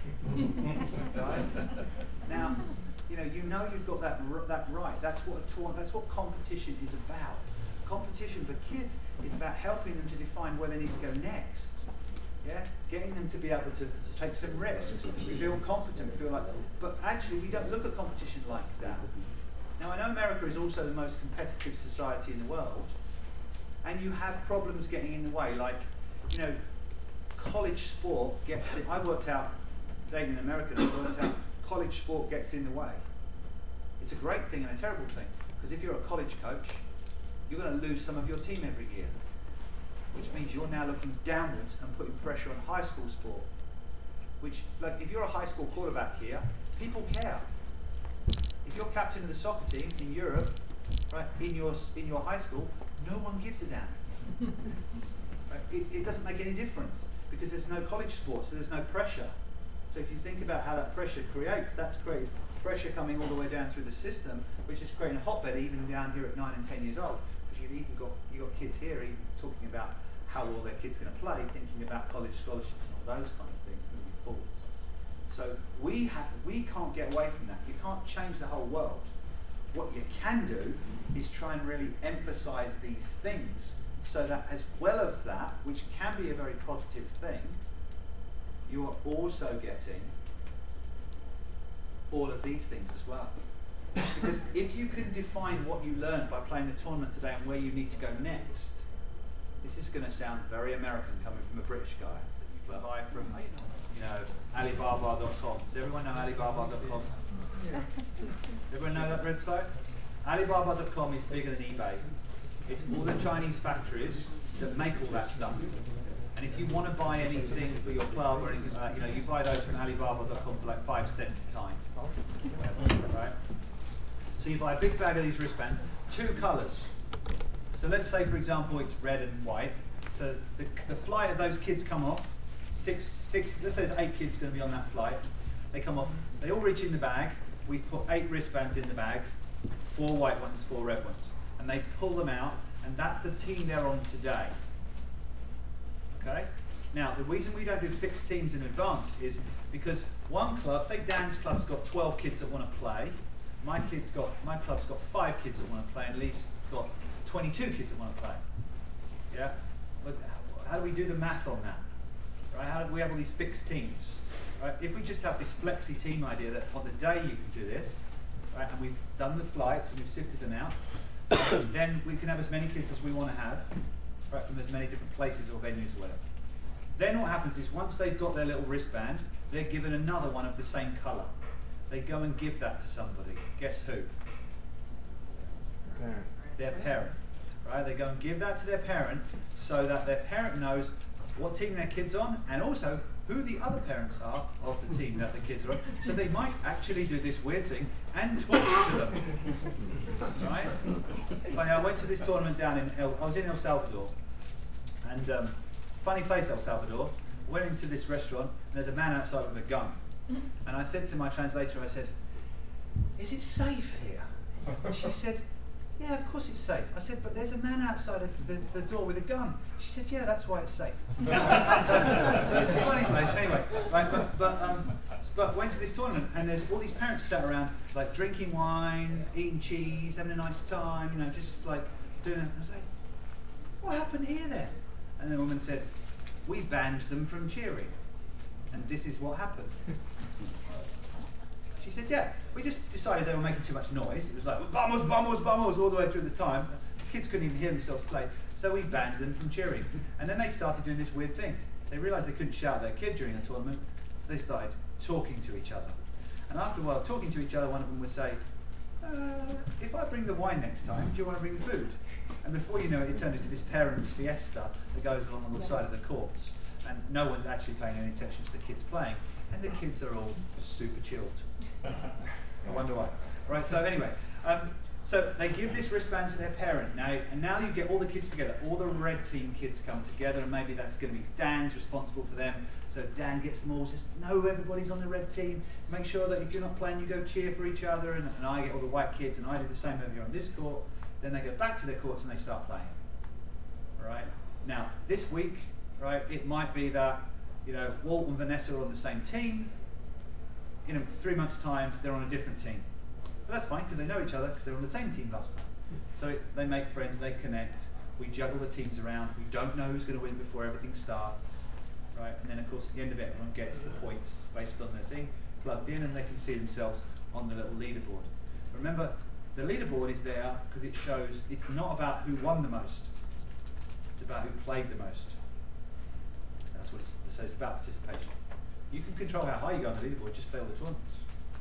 Right? Now, you know, you know you've got that r that right. That's what a tour that's what competition is about. Competition for kids is about helping them to define where they need to go next. Yeah, getting them to be able to, to take some risks, feel confident, feel like. But actually, we don't look at competition like that. Now, I know America is also the most competitive society in the world, and you have problems getting in the way. Like, you know, college sport gets in. I worked out, dating an American, I worked out college sport gets in the way. It's a great thing and a terrible thing, because if you're a college coach, you're going to lose some of your team every year, which means you're now looking downwards and putting pressure on high school sport. Which, like, if you're a high school quarterback here, people care. If you're captain of the soccer team in Europe, right, in your in your high school, no one gives a damn. Right? It, it doesn't make any difference because there's no college sport, so there's no pressure. So if you think about how that pressure creates, that's created pressure coming all the way down through the system, which is creating a hotbed even down here at nine and ten years old. Because you've even got you got kids here even talking about how well their kids going to play, thinking about college scholarships and all those kind of things moving forwards. So we have we can't get away from that. You can't change the whole world. What you can do is try and really emphasize these things so that as well as that, which can be a very positive thing, you are also getting all of these things as well. Because if you can define what you learned by playing the tournament today and where you need to go next, this is going to sound very American coming from a British guy. You put hi from, you know, Alibaba dot com. Does everyone know Alibaba dot com? Yeah. Everyone know that website? Alibaba dot com is bigger than eBay. It's all the Chinese factories that make all that stuff. And if you want to buy anything for your club or anything like that, you know, you buy those from Alibaba dot com for like five cents a time. Right? So you buy a big bag of these wristbands, two colours. So let's say, for example, it's red and white. So the, the flight of those kids come off. Six, six, let's say there's eight kids going to be on that flight. They come off, they all reach in the bag. We put eight wristbands in the bag, four white ones, four red ones. And they pull them out, and that's the team they're on today. Okay? Now, the reason we don't do fixed teams in advance is because one club, say Dan's club's got twelve kids that want to play. My kid's got, my club's got five kids that want to play, and Lee's got twenty-two kids that want to play. Yeah? But how do we do the math on that? Right? How do we have all these fixed teams? Right? If we just have this flexi team idea that on the day you can do this, right, and we've done the flights and we've sifted them out, then we can have as many kids as we want to have, right, from as many different places or venues or whatever. Then what happens is once they've got their little wristband, they're given another one of the same colour. They go and give that to somebody. Guess who? Parent. Their parent, right? They go and give that to their parent so that their parent knows what team their kid's on and also who the other parents are of the team that the kids are on. So they might actually do this weird thing and talk to them, right? Funny, I went to this tournament down in El, I was in El Salvador, and um, funny place El Salvador. I went into this restaurant and there's a man outside with a gun, and I said to my translator, I said, "Is it safe here?" And she said, "Yeah, of course it's safe." I said, "But there's a man outside of the, the door with a gun." She said, "Yeah, that's why it's safe." so, so it's a funny place. Anyway, right, but, but, um, but went to this tournament and there's all these parents sat around like drinking wine, eating cheese, having a nice time, you know, just like doing it. I was like, "What happened here then?" And the woman said, "We banned them from cheering. And this is what happened." She said, "Yeah, we just decided they were making too much noise. It was like, vamos, vamos, vamos, all the way through the time. The kids couldn't even hear themselves play, so we banned them from cheering." And then they started doing this weird thing. They realised they couldn't shout at their kid during a tournament, so they started talking to each other. And after a while, talking to each other, one of them would say, uh, "If I bring the wine next time, do you want to bring the food?" And before you know it, it turned into this parents' fiesta that goes along on the side of the courts. And no one's actually paying any attention to the kids playing. And the kids are all super chilled. I wonder why. Right, so anyway, um, so they give this wristband to their parent now, and now you get all the kids together. All the red team kids come together, and maybe that's going to be Dan's responsible for them. So Dan gets them all, says, "No, everybody's on the red team. Make sure that if you're not playing, you go cheer for each other." And, and I get all the white kids, and I do the same over here on this court. Then they go back to their courts and they start playing. All right. Now this week, right, it might be that you know Walt and Vanessa are on the same team. In a, three months' time, they're on a different team. But that's fine, because they know each other, because they were on the same team last time. So it, they make friends, they connect, we juggle the teams around, we don't know who's going to win before everything starts, right? And then, of course, at the end of it, everyone gets the points based on their thing, plugged in, and they can see themselves on the little leaderboard. Remember, the leaderboard is there because it shows it's not about who won the most, it's about who played the most. That's what it's, so it's about participation. You can control how high you go on the leaderboard, just play all the tournaments.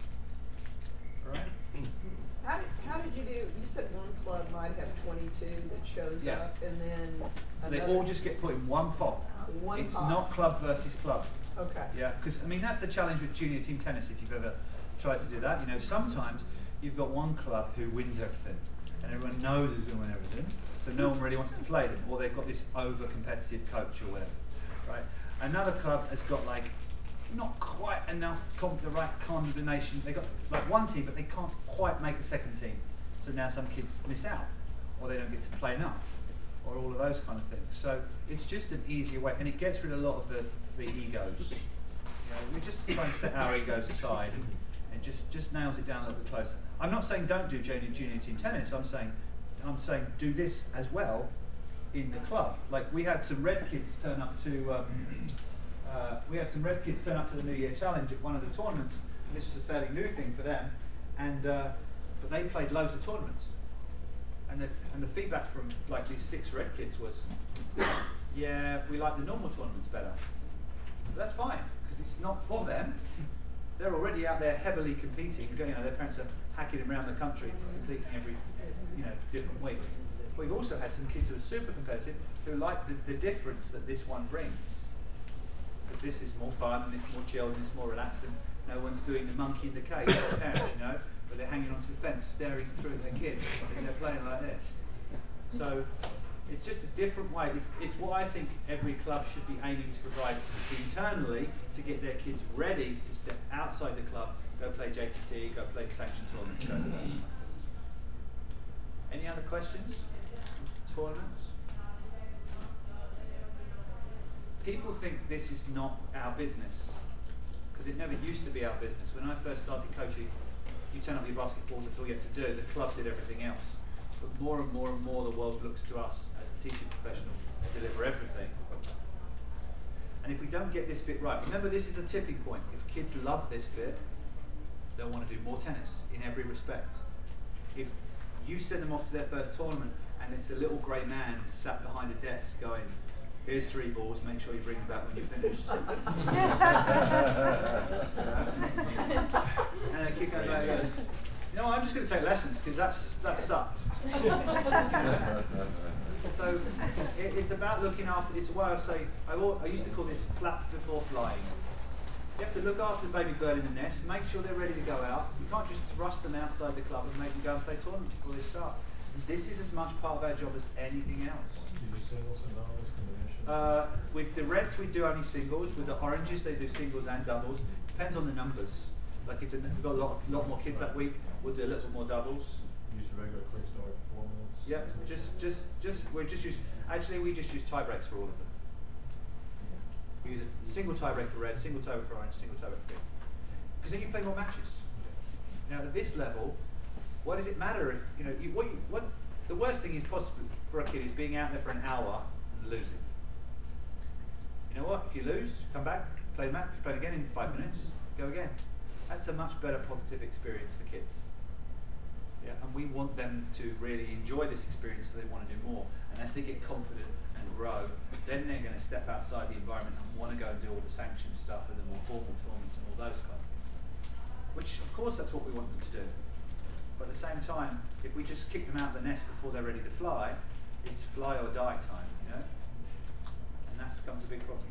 Alright? How did, how did you do, you said one club might have twenty-two that shows Yeah. up, and then So they another- all just get put in one pot. One it's pot. not club versus club. Okay. Yeah, because I mean that's the challenge with junior team tennis if you've ever tried to do that. You know, sometimes you've got one club who wins everything, and everyone knows who's going to win everything, so no one really wants to play them, or they've got this over-competitive coach or whatever, right? Another club has got like not quite enough, com the right combination. They got like one team, but they can't quite make a second team. So now some kids miss out, or they don't get to play enough, or all of those kind of things. So it's just an easier way, and it gets rid of a lot of the, the egos. You know, we just try and set our egos aside, and, and just just nails it down a little bit closer. I'm not saying don't do junior junior team tennis. I'm saying I'm saying do this as well in the club. Like we had some red kids turn up to. Um, Uh, we had some red kids turn up to the New Year Challenge at one of the tournaments, and this was a fairly new thing for them. And uh, but they played loads of tournaments, and the and the feedback from like these six red kids was, "Yeah, we like the normal tournaments better." But that's fine because it's not for them. They're already out there heavily competing. You know, their parents are hacking them around the country, competing every you know different week. But we've also had some kids who are super competitive who like the, the difference that this one brings. Because this is more fun and it's more chilled and it's more relaxed and no one's doing the monkey in the cage for the parents, you know, where they're hanging onto the fence staring through at their kid as they're playing like this. So it's just a different way. It's, it's what I think every club should be aiming to provide internally to get their kids ready to step outside the club, go play J T T, go play sanctioned tournaments, go to those. Any other questions? Tournaments? People think this is not our business, because it never used to be our business. When I first started coaching, you turn up your basketballs, that's all you had to do. The club did everything else. But more and more and more the world looks to us as a teaching professional to deliver everything. And if we don't get this bit right, remember this is a tipping point. If kids love this bit, they'll want to do more tennis in every respect. If you send them off to their first tournament and it's a little grey man sat behind a desk going, "Here's three balls, make sure you bring them back when you're finished." And they keep going, like, you know, I'm just going to take lessons because that's that sucked. So it, it's about looking after. It's why I say I, al- I used to call this flap before flying. You have to look after the baby bird in the nest, make sure they're ready to go out. You can't just thrust them outside the club and make them go and play tournaments before they start. This is as much part of our job as anything else. Do you do singles and doubles combinations? Uh, with the reds, we do only singles. With the oranges, they do singles and doubles. Depends on the numbers. Like if we've got a lot, lot more kids that week, we'll do a little more doubles. Use the regular quick start four minutes? Yeah, just, just, just, we just use, actually we just use tie breaks for all of them. We use a single tie break for red, single tie break for orange, single tie break for green. Because then you play more matches. Now at this level, what does it matter if, you know, you, what, you, what, the worst thing is possible for a kid is being out there for an hour and losing. You know what, if you lose, come back, play the match, play it again in five minutes, go again. That's a much better positive experience for kids. Yeah, and we want them to really enjoy this experience so they want to do more. And as they get confident and grow, then they're going to step outside the environment and want to go and do all the sanctioned stuff and the more formal tournaments and all those kind of things. Which, of course, that's what we want them to do. But at the same time, if we just kick them out of the nest before they're ready to fly, it's fly or die time, you know? And that becomes a big problem.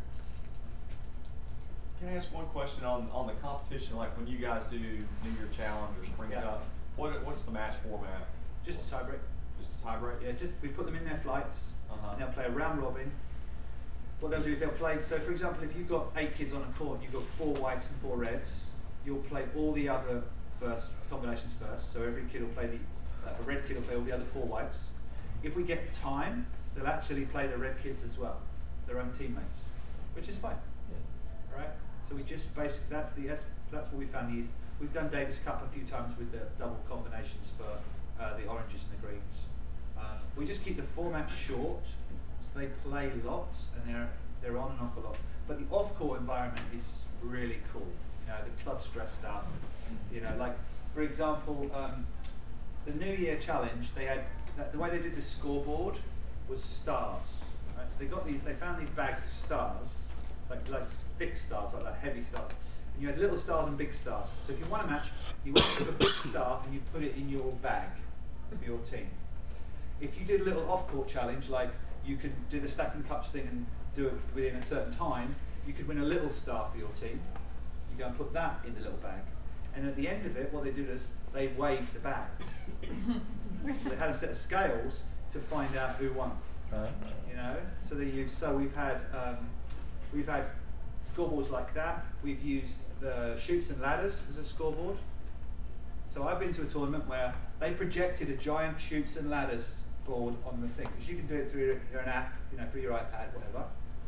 Can I ask one question on, on the competition, like when you guys do New Year Challenge or Spring Yeah. Cup, what, what's the match format? Just a tie break. Just a tie break? Yeah, just we put them in their flights, Uh-huh. and they'll play a round robin. What they'll do is they'll play, so for example, if you've got eight kids on a court, you've got four whites and four reds, you'll play all the other first combinations first, so every kid will play the, uh, a red kid will play all the other four whites. If we get time, they'll actually play the red kids as well, their own teammates, which is fine. Yeah. Right? So we just basically, that's the that's, that's what we found the easy. We've done Davis Cup a few times with the double combinations for uh, the oranges and the greens. Um, we just keep the format short, so they play lots and they're they're on and off a lot. But the off-court environment is really cool. You know, the club's dressed up. You know, like for example, um, the New Year Challenge. They had the way they did the scoreboard was stars. Right? So they got these. They found these bags of stars, like like thick stars, like, like heavy stars. And you had little stars and big stars. So if you won a match, you went to a big star and you put it in your bag for your team. If you did a little off-court challenge, like you could do the stacking cups thing and do it within a certain time, you could win a little star for your team. You go and put that in the little bag. And at the end of it, what they did is they weighed the bags. So they had a set of scales to find out who won. You know, so they used. So we've had um, we've had scoreboards like that. We've used the chutes and ladders as a scoreboard. So I've been to a tournament where they projected a giant chutes and ladders board on the thing, because you can do it through your, your app, you know, through your iPad, whatever.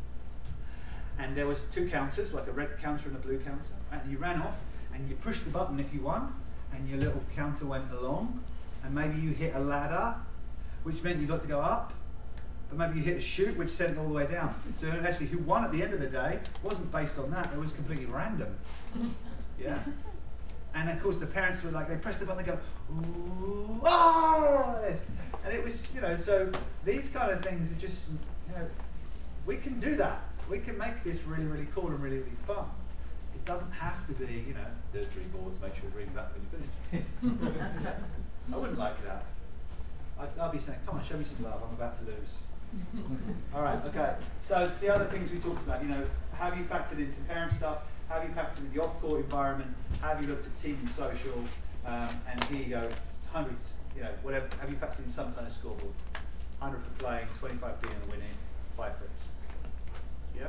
And there was two counters, like a red counter and a blue counter, and you ran off and you pushed the button if you won, and your little counter went along, and maybe you hit a ladder, which meant you got to go up, but maybe you hit a chute, which sent it all the way down. So actually, who won at the end of the day wasn't based on that; it was completely random. Yeah. And of course, the parents were like, they pressed the button, they go, ooh, oh, this. And it was, you know, so these kind of things are just, you know, we can do that. We can make this really, really cool and really, really fun. It doesn't have to be, you know, there's three boards, make sure you bring back when you finish. I wouldn't like that. I'd, I'd be saying, come on, show me some love, I'm about to lose. All right, okay. So the other things we talked about, you know, have you factored into parent stuff? Have you factored in the off-court environment? Have you looked at team and social? Um, and here you go, hundreds, you know, whatever. Have you factored in some kind of scoreboard? one hundred for playing, twenty-five being the winning, five for it. Yeah?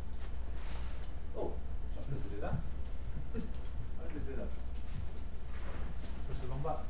Oh, not supposed to do that. Why did they do that? Push the wrong button.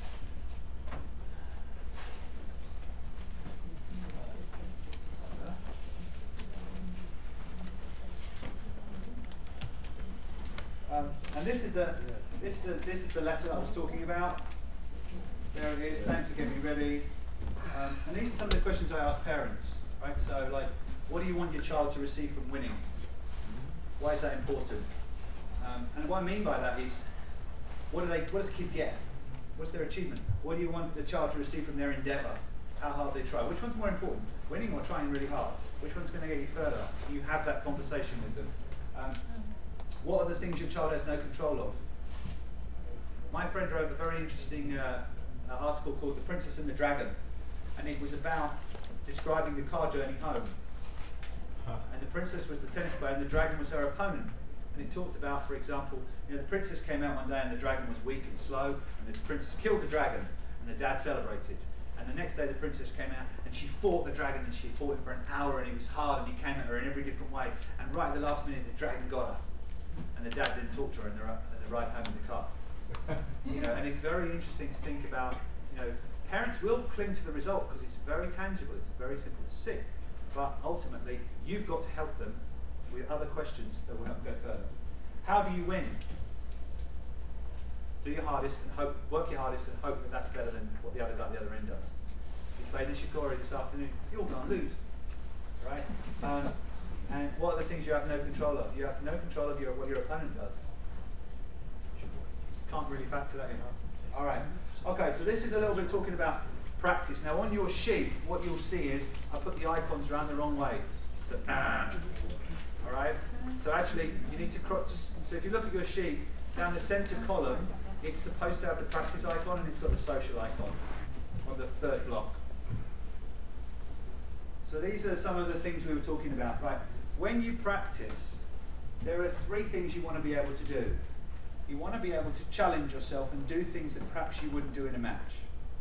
Um, and this is a this is a, this is the letter that I was talking about. There it is. Thanks for getting me ready. Um, and these are some of the questions I ask parents. Right. So, like, what do you want your child to receive from winning? Why is that important? Um, and what I mean by that is, what do they? What does a kid get? What's their achievement? What do you want the child to receive from their endeavour? How hard they try? Which one's more important? Winning or trying really hard? Which one's going to get you further? You have that conversation with them. Um, What are the things your child has no control of? My friend wrote a very interesting uh, an article called The Princess and the Dragon, and it was about describing the car journey home. And the princess was the tennis player and the dragon was her opponent. And it talked about, for example, you know, the princess came out one day and the dragon was weak and slow, and the princess killed the dragon, and the dad celebrated. And the next day the princess came out and she fought the dragon, and she fought him for an hour, and he was hard, and he came at her in every different way. And right at the last minute the dragon got her, and the dad didn't talk to her in the, in the ride home in the car. You know, and it's very interesting to think about, you know, parents will cling to the result because it's very tangible, it's very simple to see. But ultimately, you've got to help them with other questions that will help go further. How do you win? Do your hardest and hope, work your hardest and hope that that's better than what the other guy at the other end does. You played Nishikori this afternoon, you're going to lose, right? Um, and what are the things you have no control of? You have no control of your, what your opponent does. Can't really factor that in. All right. Okay, so this is a little bit talking about practice. Now on your sheet, what you'll see is I put the icons around the wrong way. So, ah. All right. So actually, you need to cross. So if you look at your sheet, down the center column, it's supposed to have the practice icon and it's got the social icon on the third block. So these are some of the things we were talking about. Right. When you practice, there are three things you want to be able to do. You want to be able to challenge yourself and do things that perhaps you wouldn't do in a match.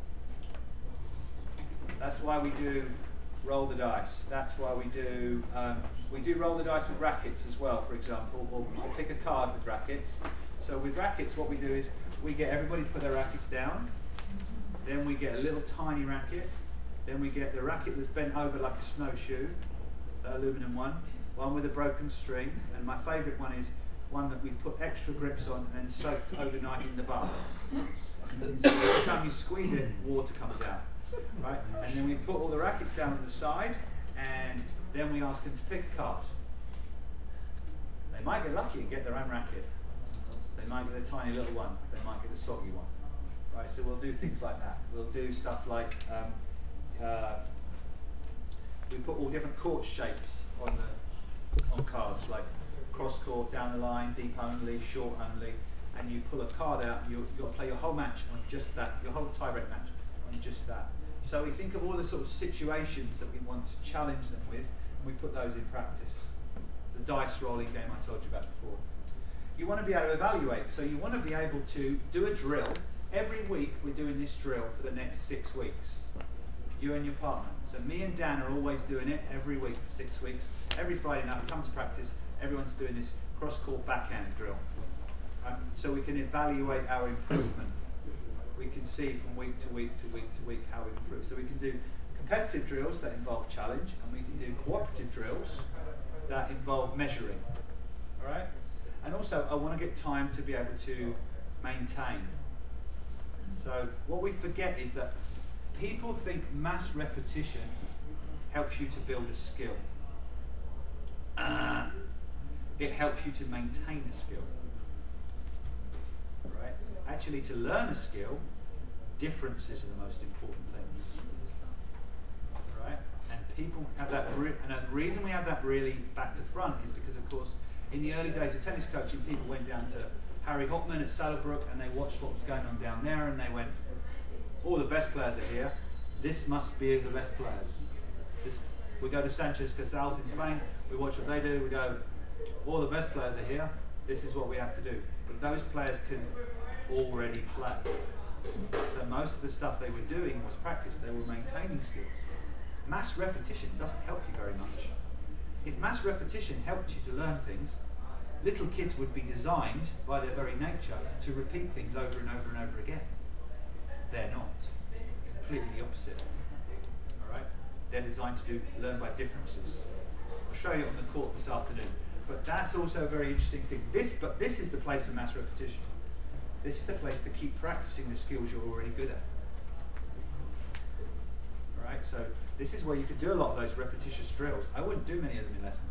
That's why we do roll the dice. That's why we do um, we do roll the dice with rackets as well, for example, or we'll pick a card with rackets. So with rackets, what we do is we get everybody to put their rackets down. Then we get a little tiny racket. Then we get the racket that's bent over like a snowshoe, the aluminum one, one with a broken string, and my favourite one is one that we put extra grips on and then soaked overnight in the bath. So every time you squeeze it, water comes out. Right? And then we put all the rackets down on the side, and then we ask them to pick a card. They might get lucky and get their own racket. They might get a tiny little one. They might get a soggy one. Right? So we'll do things like that. We'll do stuff like um, uh, we put all different court shapes on the on cards, like cross court, down the line, deep only, short only, and you pull a card out, and you, you've got to play your whole match on just that, your whole tie-break match on just that. So we think of all the sort of situations that we want to challenge them with, and we put those in practice. The dice rolling game I told you about before. You want to be able to evaluate, so you want to be able to do a drill. Every week we're doing this drill for the next six weeks. You and your partner. So me and Dan are always doing it every week for six weeks. Every Friday night we come to practice, everyone's doing this cross-court backhand drill. Um, so we can evaluate our improvement. We can see from week to week to week to week how we improve. So we can do competitive drills that involve challenge, and we can do cooperative drills that involve measuring. All right? And also, I want to get time to be able to maintain. So what we forget is that people think mass repetition helps you to build a skill. Uh, it helps you to maintain a skill. Right? Actually, to learn a skill, differences are the most important things. Right? And people have that, re and the reason we have that really back to front is because, of course, in the early days of tennis coaching, people went down to Harry Hopman at Saddlebrook and they watched what was going on down there, and they went, all the best players are here, this must be the best players. This, we go to Sanchez Casals in Spain, we watch what they do, we go, all the best players are here, this is what we have to do. But those players can already play. So most of the stuff they were doing was practice, they were maintaining skills. Mass repetition doesn't help you very much. If mass repetition helped you to learn things, little kids would be designed by their very nature to repeat things over and over and over again. They're not. Completely the opposite. All right? They're designed to do learn by differences. I'll show you on the court this afternoon. But that's also a very interesting thing. This, but this is the place for mass repetition. This is the place to keep practicing the skills you're already good at. All right? So this is where you can do a lot of those repetitious drills. I wouldn't do many of them in lessons.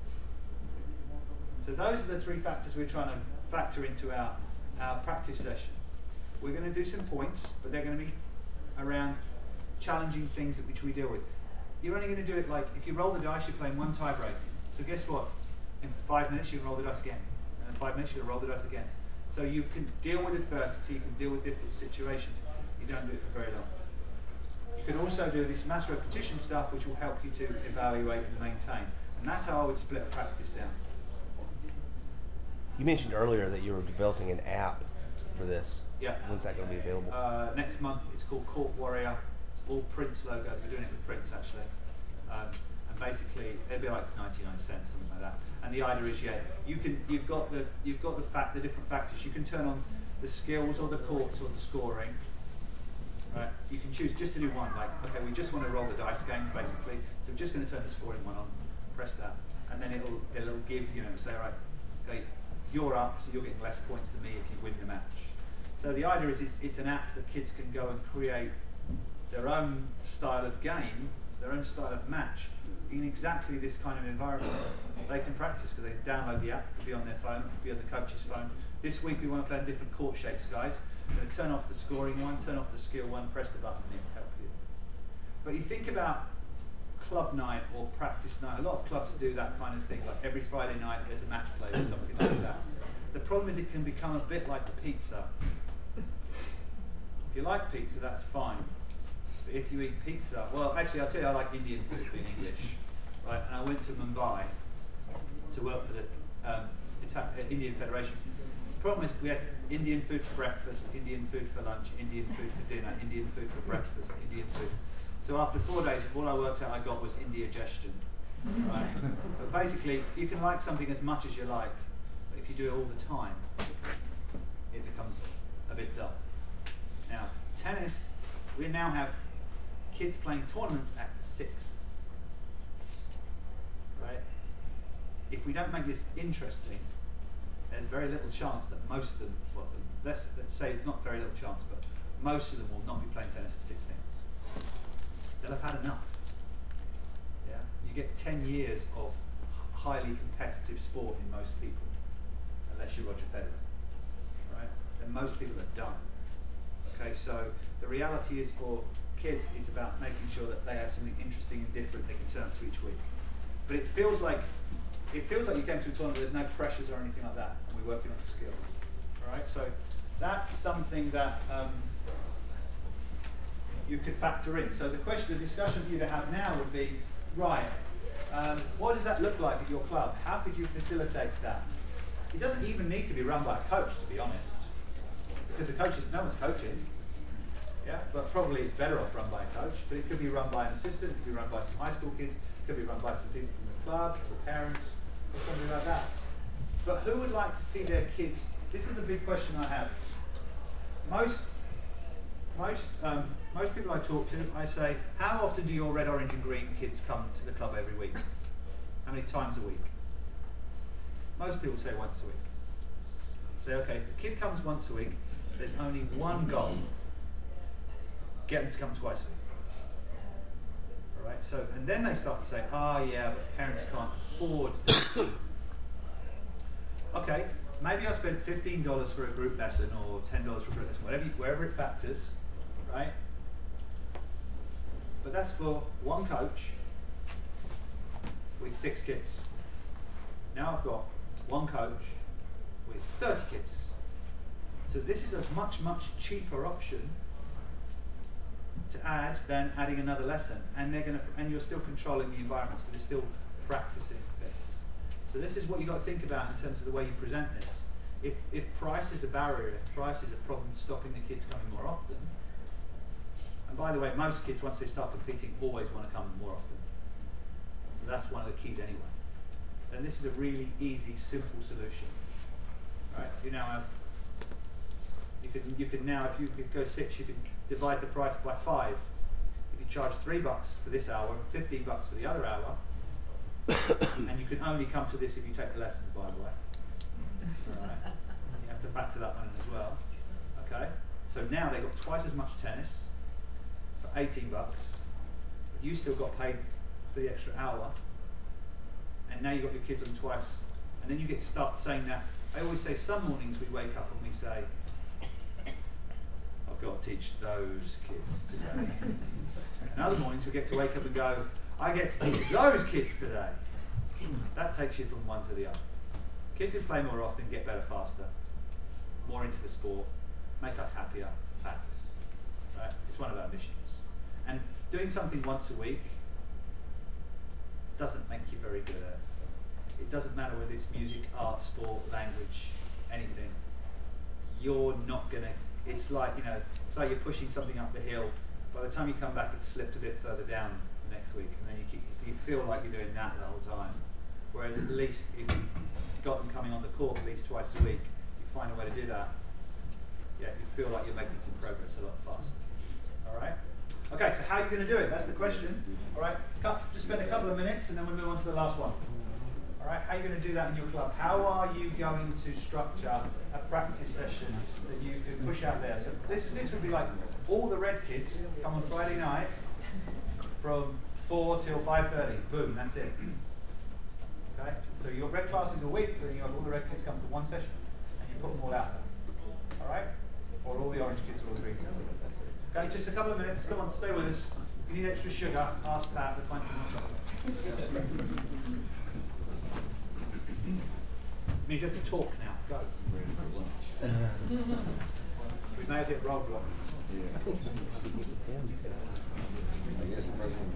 So those are the three factors we're trying to factor into our, our practice session. We're going to do some points, but they're going to be around challenging things which we deal with. You're only going to do it like, if you roll the dice, you're playing one tie break. So guess what? In five minutes you can roll the dice again. And in five minutes you can roll the dice again. So you can deal with adversity, you can deal with difficult situations. you don't do it for very long. You can also do this mass repetition stuff, which will help you to evaluate and maintain. And that's how I would split a practice down. You mentioned earlier that you were developing an app for this. Yeah. When's that going to be available? Uh, next month. It's called Court Warrior. It's all Prince logo. We're doing it with Prince actually. Um, and basically, it'll be like ninety-nine cents, something like that. And the idea is, yeah, you can. You've got the. You've got the fact. The different factors. You can turn on the skills or the courts or the scoring. Right. You can choose just to do one. Like, okay, we just want to roll the dice game, basically. So we're just going to turn the scoring one on. Press that, and then it'll it'll give you know say right, okay, you're up, so you're getting less points than me if you win the match. So the idea is it's, it's an app that kids can go and create their own style of game, their own style of match in exactly this kind of environment. They can practice because they download the app, it could be on their phone, it could be on the coach's phone. This week we want to play in different court shapes, guys. We're going to turn off the scoring one, turn off the skill one, press the button and it'll help you. But you think about club night or practice night, a lot of clubs do that kind of thing, like every Friday night there's a match play or something like that. The problem is it can become a bit like pizza. If you like pizza, that's fine. But if you eat pizza, well, actually, I'll tell you, I like Indian food being English, right? And I went to Mumbai to work for the um, Ita- uh, Indian Federation. The problem is we had Indian food for breakfast, Indian food for lunch, Indian food for dinner, Indian food for breakfast, Indian food. So after four days, all I worked out I got was indigestion, right? But basically, you can like something as much as you like, but if you do it all the time, it becomes a bit dull. Now, tennis, we now have kids playing tournaments at six, right? If we don't make this interesting, there's very little chance that most of them, well, let's, let's say not very little chance, but most of them will not be playing tennis at sixteen. They'll have had enough. Yeah, you get ten years of highly competitive sport in most people, unless you're Roger Federer, right? Then most people are done. Okay, so the reality is for kids, it's about making sure that they have something interesting and different they can turn up to each week. But it feels like it feels like you came to a tournament. There's no pressures or anything like that, and we're working on the skills. All right, so that's something that. Um, you could factor in. So the question, the discussion for you to have now would be, right, um, what does that look like at your club? How could you facilitate that? It doesn't even need to be run by a coach, to be honest, because the coach is, no one's coaching, yeah, but probably it's better off run by a coach, but it could be run by an assistant, it could be run by some high school kids, it could be run by some people from the club, or parents, or something like that. But who would like to see their kids, this is the big question I have. Most, most, um, Most people I talk to, I say, how often do your red, orange and green kids come to the club every week? How many times a week? Most people say once a week. Say, okay, if the kid comes once a week, there's only one goal. Get them to come twice a week. All right, so, and then they start to say, ah, oh, yeah, but parents can't afford this. Okay, maybe I spend fifteen dollars for a group lesson or ten dollars for a group lesson, whatever, wherever it factors, right? But that's for one coach with six kids. Now I've got one coach with thirty kids. So this is a much, much cheaper option to add than adding another lesson. And they're gonna and you're still controlling the environment, so they're still practicing this. So this is what you've got to think about in terms of the way you present this. If if price is a barrier, if price is a problem stopping the kids coming more often. And by the way, most kids, once they start competing, always want to come more often. So that's one of the keys anyway. And this is a really easy, simple solution. Right? You now have, you can, you can now, if you could go six, you can divide the price by five. If you charge three bucks for this hour, fifteen bucks for the other hour, and you can only come to this if you take the lessons, by the way. All right? You have to factor that one in as well. Okay? So now they've got twice as much tennis, eighteen bucks, but you still got paid for the extra hour, and now you've got your kids on twice, and then you get to start saying that. I always say some mornings we wake up and we say, I've got to teach those kids today. And other mornings we get to wake up and go, I get to teach those kids today. That takes you from one to the other. Kids who play more often get better faster, more into the sport, make us happier, fact. Right? Right? It's one of our missions. And doing something once a week doesn't make you very good at it. It doesn't matter whether it's music, art, sport, language, anything. You're not gonna, it's like, you know, it's like you're pushing something up the hill. By the time you come back, it's slipped a bit further down next week, and then you keep, so you feel like you're doing that the whole time. Whereas at least if you've got them coming on the court at least twice a week, you find a way to do that, yeah, you feel like you're making some progress a lot faster. All right? Okay, so how are you going to do it? That's the question. All right, just spend a couple of minutes and then we'll move on to the last one. All right, how are you going to do that in your club? How are you going to structure a practice session that you can push out there? So this, this would be like all the red kids come on Friday night from four till five thirty. Boom, that's it. Okay, so your red classes a week, but then you have all the red kids come to one session and you put them all out there. All right, or all the orange kids or all the green kids. Okay, just a couple of minutes. Come on, stay with us. If you need extra sugar, ask Pat to find some more chocolate. means you have to talk now. Go. We may have hit roadblock. I guess the president.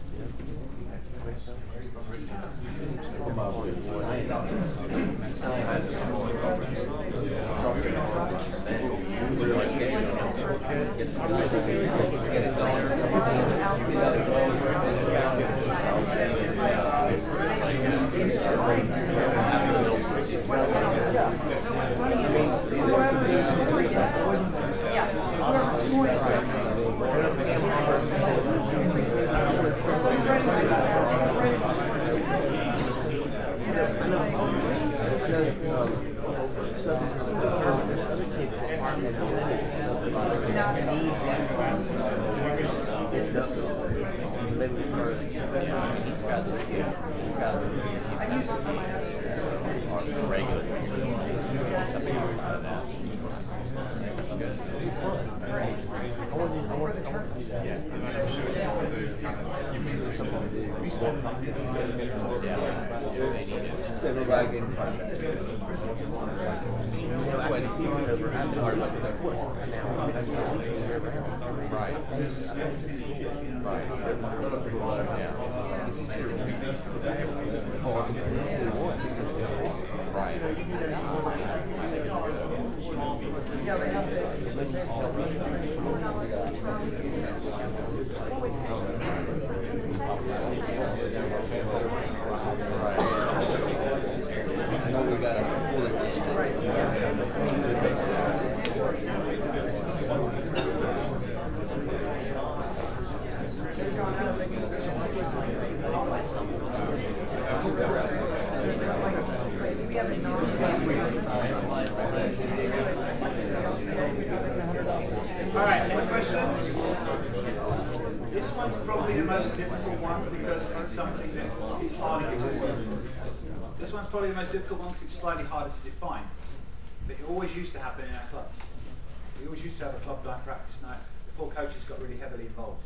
This one's probably the most difficult one because it's slightly harder to define. But it always used to happen in our clubs. We always used to have a club night practice night before coaches got really heavily involved.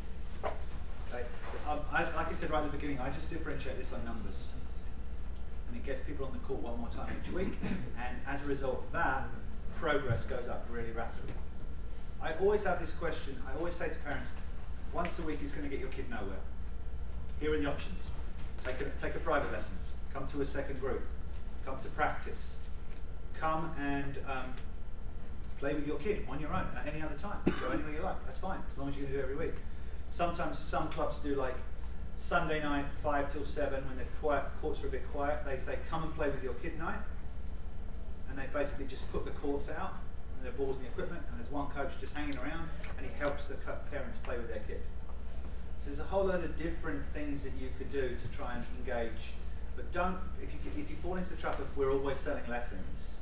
Okay? Um, I, like I said right at the beginning, I just differentiate this on numbers. And it gets people on the court one more time each week. And as a result of that, progress goes up really rapidly. I always have this question, I always say to parents, once a week is going to get your kid nowhere. Here are the options. Take a, take a private lesson. Come to a second group. Come to practice. Come and um, play with your kid on your own at any other time. Go anywhere you like. That's fine, as long as you do it every week. Sometimes some clubs do like Sunday night, five till seven, when the quiet, courts are a bit quiet. They say, come and play with your kid night. And they basically just put the courts out, and their balls and the equipment, and there's one coach just hanging around, and he helps the parents play with their kid. So there's a whole load of different things that you could do to try and engage. But don't, if you, if you fall into the trap of we're always selling lessons,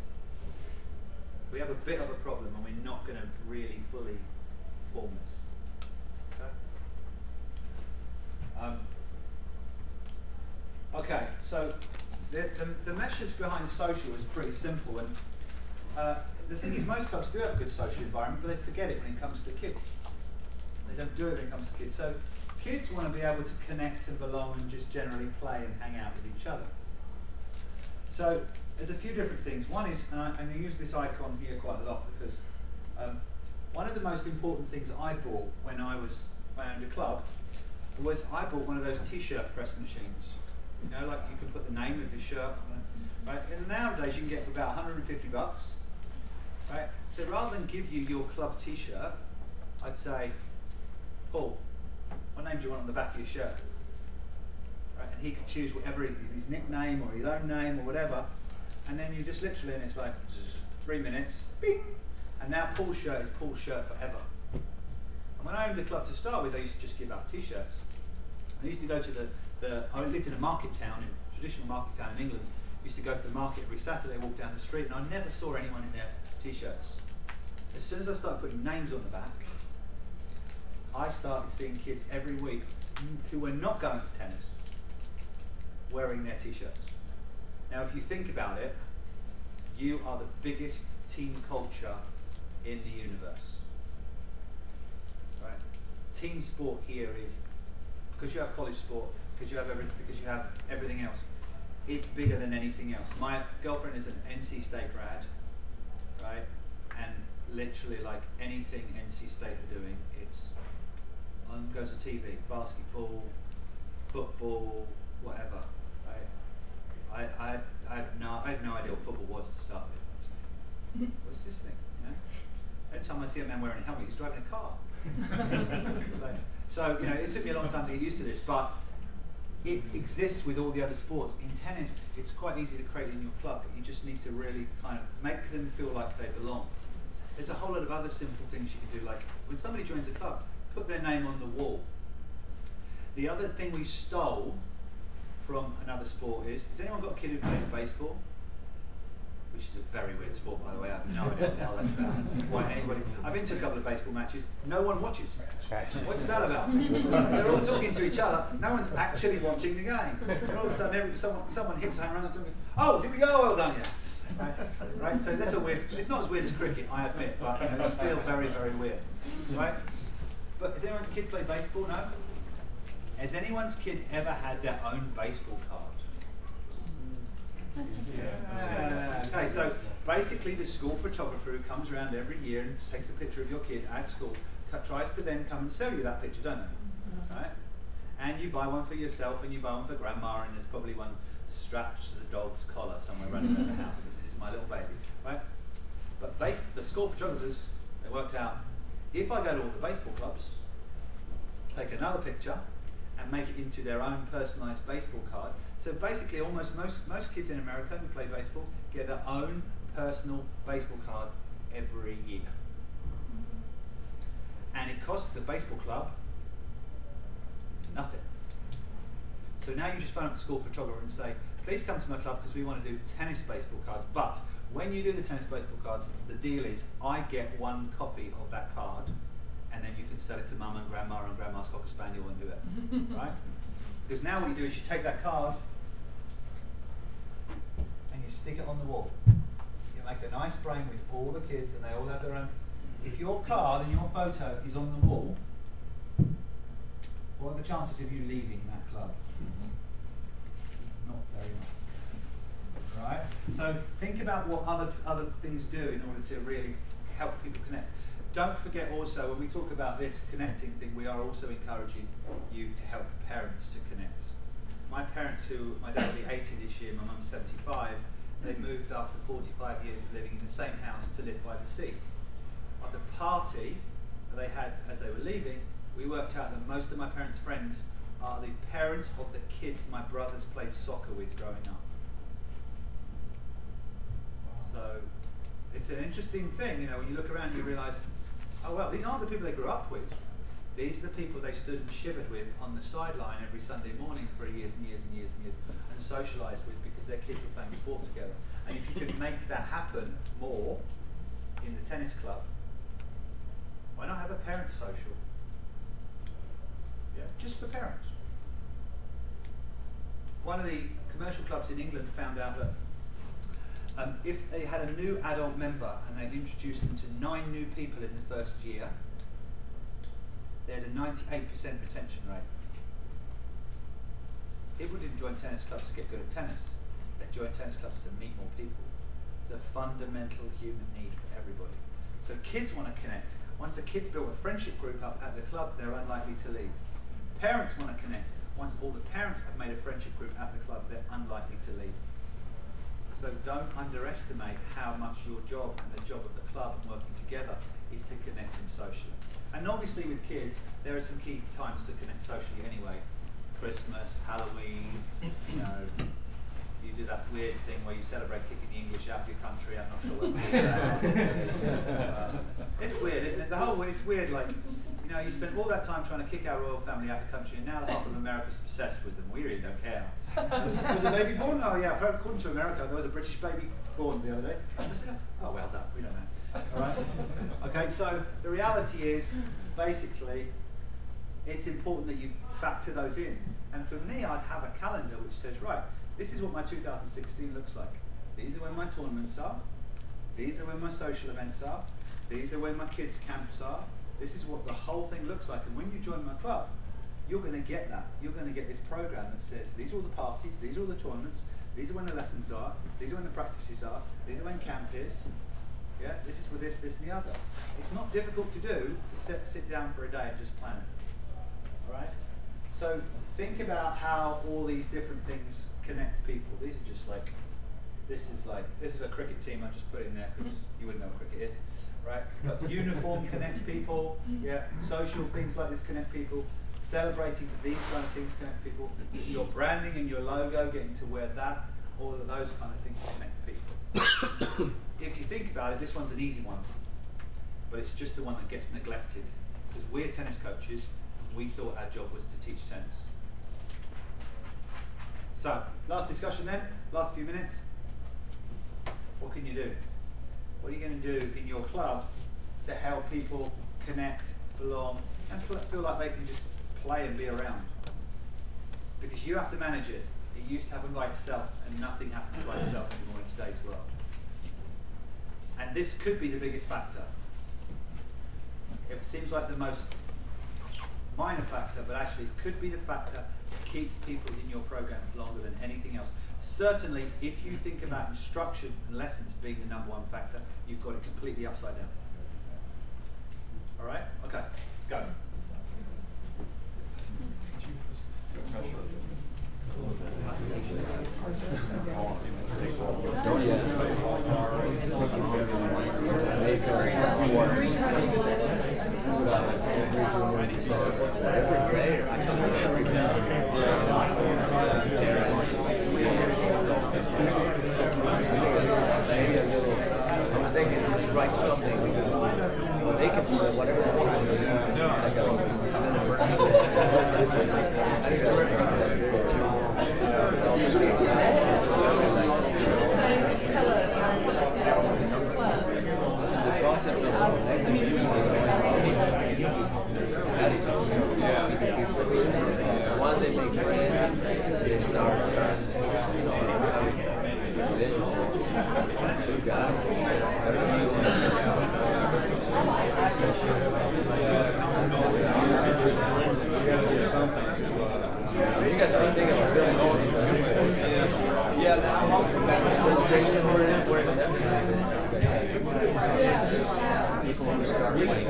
we have a bit of a problem and we're not going to really fully form this. Okay, um, okay so the, the, the message behind social is pretty simple. And uh, the thing is, most clubs do have a good social environment, but they forget it when it comes to kids. They don't do it when it comes to kids. So kids want to be able to connect and belong and just generally play and hang out with each other. So there's a few different things. One is, and I, and I use this icon here quite a lot because um, one of the most important things I bought when I was I owned a club was I bought one of those t-shirt press machines. You know, like you can put the name of your shirt on it. Right? And nowadays you can get for about one hundred fifty bucks. Right? So rather than give you your club t-shirt, I'd say, Paul, what name do you want on the back of your shirt? Right? And he could choose whatever, his nickname or his own name or whatever. And then you just literally, and it's like zzz, three minutes, bing, and now Paul's shirt is Paul's shirt forever. And when I owned the club to start with, I used to just give out t-shirts. I used to go to the, the, I lived in a market town, in a traditional market town in England. I used to go to the market every Saturday, walk down the street, and I never saw anyone in their t-shirts. As soon as I started putting names on the back, I started seeing kids every week who were not going to tennis wearing their t-shirts. Now, if you think about it, you are the biggest team culture in the universe. Right? Team sport here is, because you have college sport, because you have every, because you have everything else, it's bigger than anything else. My girlfriend is an N C State grad, right? And literally, like anything N C State are doing, it's on goes to T V, basketball, football, whatever. I, I, I, had no, I had no idea what football was to start with. What's this thing? You know? Every time I see a man wearing a helmet, he's driving a car. Like, so, you know, it took me a long time to get used to this, but it exists with all the other sports. In tennis, it's quite easy to create in your club, but you just need to really kind of make them feel like they belong. There's a whole lot of other simple things you can do, like when somebody joins a club, put their name on the wall. The other thing we stole from another sport is, has anyone got a kid who plays baseball? Which is a very weird sport, by the way. I have no idea what the hell that's about. Why anybody? I've been to a couple of baseball matches. No one watches. What's that about? They're all talking to each other. No one's actually watching the game. And all of a sudden, every, someone, someone hits a home run and something. Oh, did we go? Well done, yeah. Right? Right. So that's a weird. It's not as weird as cricket, I admit, but you know, it's still very, very weird. Right? But has anyone's kid play baseball? No. Has anyone's kid ever had their own baseball card? Yeah. Okay, so basically the school photographer who comes around every year and takes a picture of your kid at school tries to then come and sell you that picture, don't they? Right? And you buy one for yourself and you buy one for grandma, and there's probably one strapped to the dog's collar somewhere running around the house because this is my little baby, right? But base, the school photographers, they worked out, if I go to all the baseball clubs, take another picture, and make it into their own personalised baseball card. So basically, almost most most kids in America who play baseball get their own personal baseball card every year, and it costs the baseball club nothing. So now you just phone up the school photographer and say, "Please come to my club because we want to do tennis baseball cards. But when you do the tennis baseball cards, the deal is I get one copy of that card." And then you can sell it to mum and grandma and grandma's cocker spaniel and do it, right? Because now what you do is you take that card and you stick it on the wall. You make a nice frame with all the kids, and they all have their own. If your card and your photo is on the wall, what are the chances of you leaving that club? Not very much, right? So think about what other other things do in order to really help people connect. Don't forget also, when we talk about this connecting thing, we are also encouraging you to help parents to connect. My parents, who, my dad will be eighty this year, my mum's seventy-five, they moved after forty-five years of living in the same house to live by the sea. At the party that they had as they were leaving, we worked out that most of my parents' friends are the parents of the kids my brothers played soccer with growing up. So it's an interesting thing, you know, when you look around you realise, oh well, these aren't the people they grew up with. These are the people they stood and shivered with on the sideline every Sunday morning for years and years and years and years, and socialised with because their kids were playing sport together. And if you could make that happen more in the tennis club, why not have a parents' social? Yeah, just for parents. One of the commercial clubs in England found out that Um, if they had a new adult member and they'd introduced them to nine new people in the first year, they had a ninety-eight percent retention rate. People didn't join tennis clubs to get good at tennis. They joined tennis clubs to meet more people. It's a fundamental human need for everybody. So So kids want to connect. Once a kid's built a friendship group up at the club, they're unlikely to leave. Parents want to connect. Once all the parents have made a friendship group at the club, they're unlikely to leave. So don't underestimate how much your job and the job of the club and working together is to connect them socially. And obviously with kids, there are some key times to connect socially anyway. Christmas, Halloween, you know, you do that weird thing where you celebrate kicking the English out of your country. I'm not sure what to do that. um, It's weird, isn't it? The whole it's weird, like, you know, you spent all that time trying to kick our royal family out of the country, and now the half of America's obsessed with them. We really don't care. Was a baby born? Oh yeah, according to America, there was a British baby born the other day. Oh, well done. We don't know. All right. Okay, so the reality is, basically, it's important that you factor those in. And for me, I'd have a calendar which says, right, this is what my two thousand sixteen looks like. These are when my tournaments are. These are when my social events are. These are when my kids' camps are. This is what the whole thing looks like. And when you join my club, you're going to get that. You're going to get this program that says, these are all the parties, these are all the tournaments, these are when the lessons are, these are when the practices are, these are when camp is. Yeah, this is with this, this, and the other. It's not difficult to do. Sit, sit down for a day and just plan it. All right? So think about how all these different things connect people. These are just like, this is like, this is a cricket team. I just put it in there because you wouldn't know what cricket is, right? But uniform connects people. Yeah, social things like this connect people. Celebrating these kind of things connect people. Your branding and your logo, getting to wear that, all of those kind of things connect people. If you think about it, this one's an easy one, but it's just the one that gets neglected because we're tennis coaches. We thought our job was to teach tennis. So, last discussion then, last few minutes. What can you do? What are you going to do in your club to help people connect, belong, and feel like they can just play and be around? Because you have to manage it. It used to happen by itself, and nothing happens by itself anymore in today's world. And this could be the biggest factor. It seems like the most minor factor, but actually it could be the factor that keeps people in your program longer than anything else. Certainly, if you think about instruction and lessons being the number one factor, you've got it completely upside down. All right? Okay, go. I'm thinking just write something. They can do whatever they want to do. I go, and then the person I think that's once they make friends, they start. You got it. You guys are thinking about building all these things. Yeah, I'm hoping that the station we're in, we're in people want to start playing.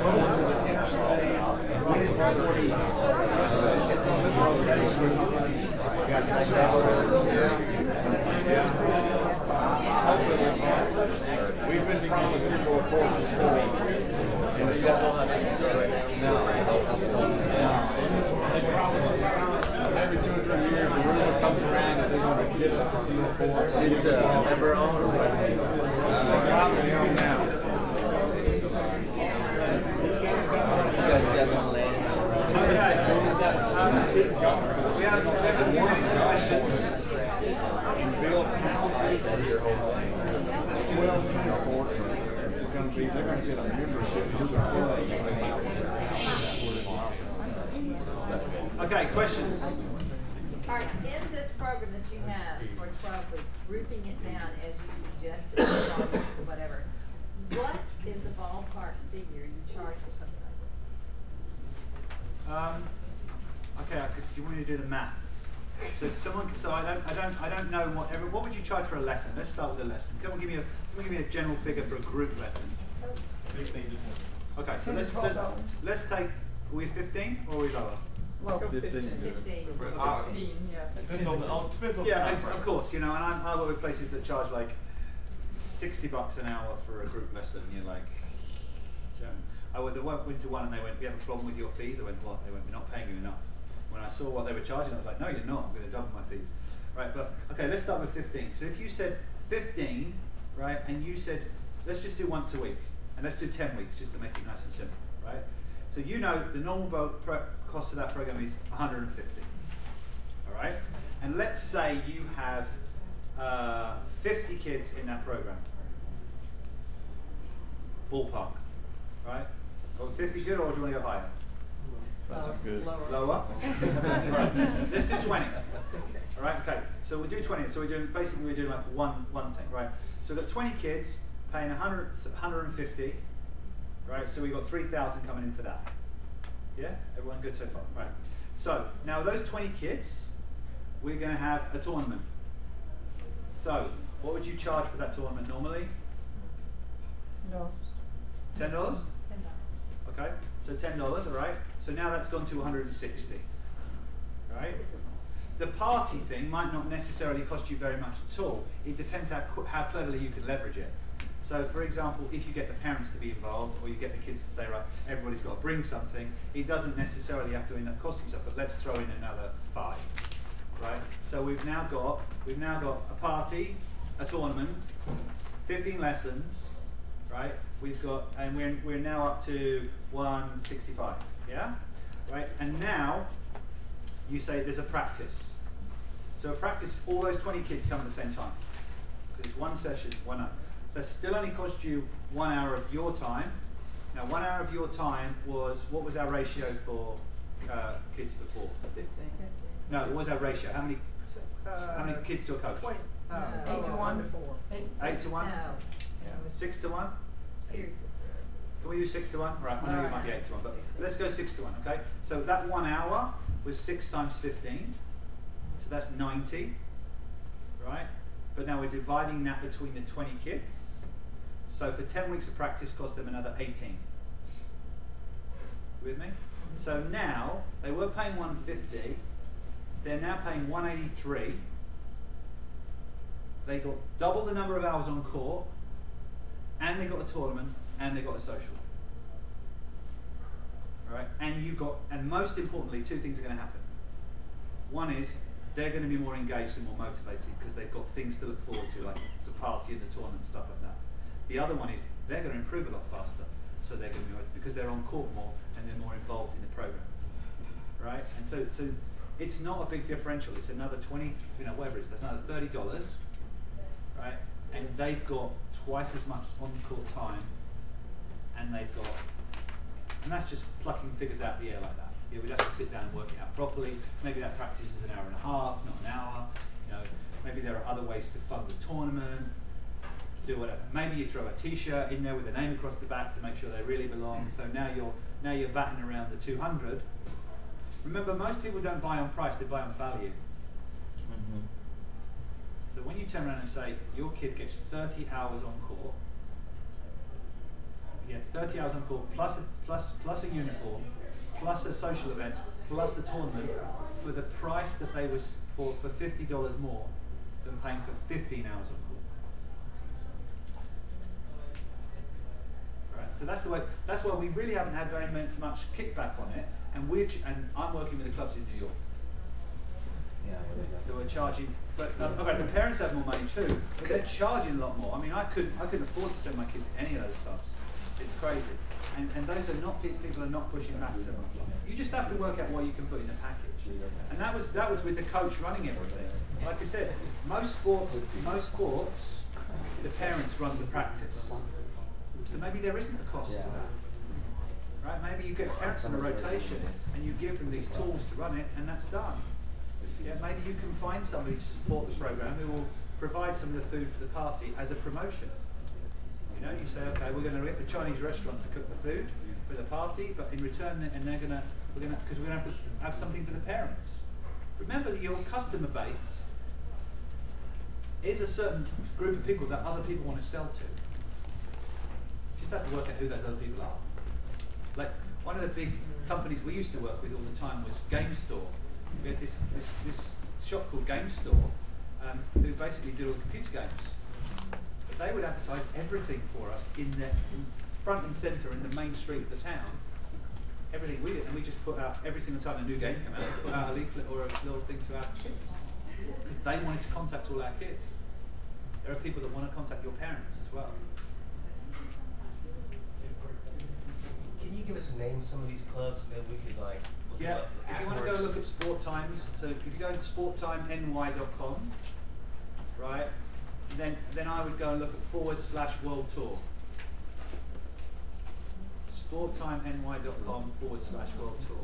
We've been promised to go forward before. And you guys don't have any start right now? Every two or three years, the rumor comes around that they're going to get us to Singapore. Is it uh, member owned or what? Uh, probably owned now. You guys got some land? Okay. We have a few minutes for questions. Build houses. That's twelve tennis courts. It's going to be, they're going to get a membership to the club. Okay, questions? All right, in this program that you have for twelve weeks, grouping it down as you suggested, or whatever, what is the ballpark figure you charge for something like this? Um, okay, I could, do you want me to do the maths? So if someone, so I don't, I don't, I don't know whatever. What would you charge for a lesson? Let's start with a lesson. Come on, give me a, someone give me a general figure for a group lesson. So Fifteen to twenty. Okay, so ten to let's twelve let's, dollars. let's take. Are we fifteen or are we lower? Well, Fifteen. Fifteen. Uh, Fifteen, yeah. Depends on the, on- depends on the Yeah, time of, frame. of course. You know, and I, I work with places that charge like sixty bucks an hour for a group lesson. You're like, yeah. I went, I went to one and they went, "We have a problem with your fees." I went, "What?" They went, "We're not paying you enough." When I saw what they were charging, I was like, "No, you're not. I'm going to double my fees." Right, but okay, let's start with fifteen. So if you said fifteen, right, and you said, let's just do once a week, and let's do ten weeks just to make it nice and simple, right? So you know the normal bo- pro- cost of that program is one hundred fifty, all right? And let's say you have uh, fifty kids in that program, ballpark, right? Are fifty good, or do you want to go higher? Uh, good. Lower. Lower? Right. Let's do twenty. All right, okay. So we'll do twenty. So we're doing, basically we're doing like one one thing, right? So we've got twenty kids paying one hundred, one hundred fifty, right? So we've got three thousand coming in for that. Yeah? Everyone good so far? Right. So now those twenty kids, we're going to have a tournament. So what would you charge for that tournament normally? No. ten dollars? Ten dollars. Okay, so ten dollars, all right. So now that's gone to one hundred sixty, right? The party thing might not necessarily cost you very much at all. It depends how, qu- how cleverly you can leverage it. So for example, if you get the parents to be involved, or you get the kids to say, right, everybody's got to bring something, it doesn't necessarily have to end up costing stuff, but let's throw in another five, right? So we've now got, we've now got a party, a tournament, fifteen lessons, right? We've got, and we're, we're now up to one sixty-five, yeah? Right, and now you say there's a practice. So a practice, all those twenty kids come at the same time. Because it's one session, one hour. So it still only cost you one hour of your time. Now one hour of your time was, what was our ratio for uh, kids before? Fifteen. No, what was our ratio? How many, Uh, how many kids to a coach? Twenty. Uh, No. Eight to one to four. Eight to one? No, Six to one? seriously. Can we do six to one? Right, I know you might be eight to one, but let's go six to one, okay? So that one hour was six times fifteen, so that's ninety, right? But now we're dividing that between the twenty kids. So for ten weeks of practice cost them another eighteen. You with me? So now, they were paying one fifty, they're now paying one eighty-three. They got double the number of hours on court, and they got a tournament, and they got a social. Alright, and you got, and most importantly, two things are going to happen. One is they're going to be more engaged and more motivated because they've got things to look forward to, like the party and the tournament, stuff like that. The other one is they're going to improve a lot faster, so they're going to be motivated because they're on court more and they're more involved in the program. Right, and so so it's not a big differential. It's another twenty, you know, whatever it is, that's another thirty dollars. Right, and they've got twice as much on-court time, and they've got, and that's just plucking figures out of the air like that. Yeah, we'd have to sit down and work it out properly. Maybe that practice is an hour and a half, not an hour. You know, maybe there are other ways to fund the tournament. Do whatever. Maybe you throw a T-shirt in there with a name across the back to make sure they really belong. So now you're now you're batting around the two hundred. Remember, most people don't buy on price; they buy on value. Mm-hmm. So when you turn around and say your kid gets thirty hours on court, he gets thirty hours on court plus a, plus plus a uniform, plus a social event, plus a tournament for the price that they was for for fifty dollars more than paying for fifteen hours on court. Right. So that's the way. That's why we really haven't had very much kickback on it, and we and I'm working with the clubs in New York. Yeah. Who are charging, but um, okay, the parents have more money too, but they're charging a lot more. I mean, I couldn't, I couldn't afford to send my kids to any of those clubs. It's crazy, and and those are not people are not pushing back so much. You just have to work out what you can put in the package, and that was that was with the coach running everything. Like I said, most sports, most sports, the parents run the practice, so maybe there isn't a cost to that. Right? Maybe you get parents on a rotation and you give them these tools to run it, and that's done. Yeah, maybe you can find somebody to support the program who will provide some of the food for the party as a promotion. You know, you say, okay, we're going to get the Chinese restaurant to cook the food for the party, but in return, and they're going to, we're going to, because we're going to have to have something for the parents. Remember that your customer base is a certain group of people that other people want to sell to. Just just have to work out who those other people are. Like, one of the big companies we used to work with all the time was Game Store. We had this, this, this shop called Game Store, um, who basically did all the computer games. But they would advertise everything for us in the in front and centre in the main street of the town. Everything we did, and we just put out, every single time a new game came out, we put out a leaflet or a little thing to our kids. Because they wanted to contact all our kids. There are people that want to contact your parents as well. Can you give us a name of some of these clubs that we could like look Yeah, up if you want to go look at Sport Times, so if you go to sport time N Y dot com, right, then then I would go and look at forward slash world tour. sport time N Y dot com forward slash world tour.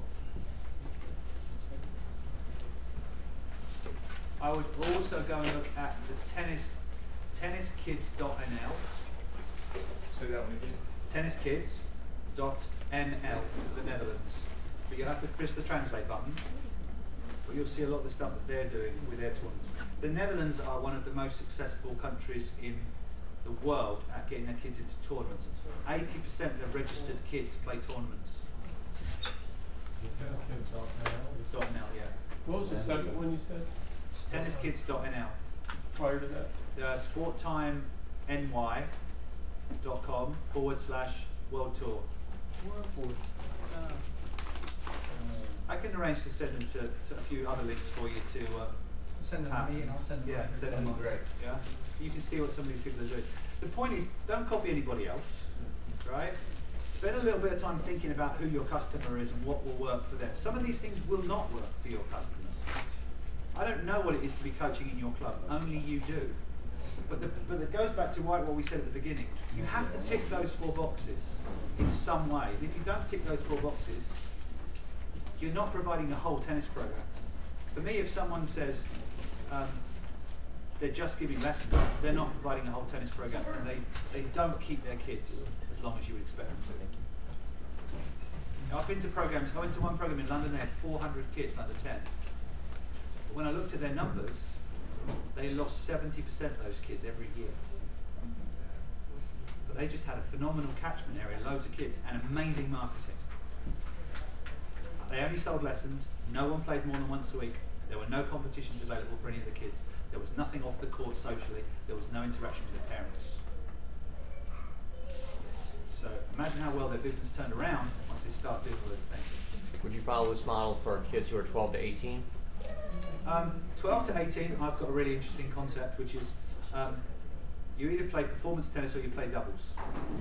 I would also go and look at the tennis tennis kids dot N L. So that one again. tennis kids dot N L, the Netherlands. But you'll have to press the translate button. But you'll see a lot of the stuff that they're doing with their tournaments. The Netherlands are one of the most successful countries in the world at getting their kids into tournaments. eighty percent of the registered kids play tournaments. tennis kids dot N L? .nl, yeah. What was the second one you said? tennis kids dot N L. Prior to that? Uh, sport time N Y dot com forward slash world tour. Uh, I can arrange to send them to, to a few other links for you to um, Send them have. to me and I'll send them. Yeah, on. send them That'd on. be great. Yeah, you can see what some of these people are doing. The point is, don't copy anybody else, right? Spend a little bit of time thinking about who your customer is and what will work for them. Some of these things will not work for your customers. I don't know what it is to be coaching in your club. Only you do. But, the, but it goes back to what what we said at the beginning. You have to tick those four boxes in some way. And if you don't tick those four boxes, you're not providing a whole tennis program. For me, if someone says um, they're just giving lessons, they're not providing a whole tennis program, and they, they don't keep their kids as long as you would expect them to. Now, I've been to programs. I went to one program in London. They had four hundred kids under ten. But when I looked at their numbers, they lost seventy percent of those kids every year. But they just had a phenomenal catchment area, loads of kids, and amazing marketing. They only sold lessons, no one played more than once a week, there were no competitions available for any of the kids, there was nothing off the court socially, there was no interaction with their parents. So imagine how well their business turned around once they start doing all those things. Would you follow this model for kids who are twelve to eighteen? Um, twelve to eighteen, I've got a really interesting concept, which is um, you either play performance tennis or you play doubles.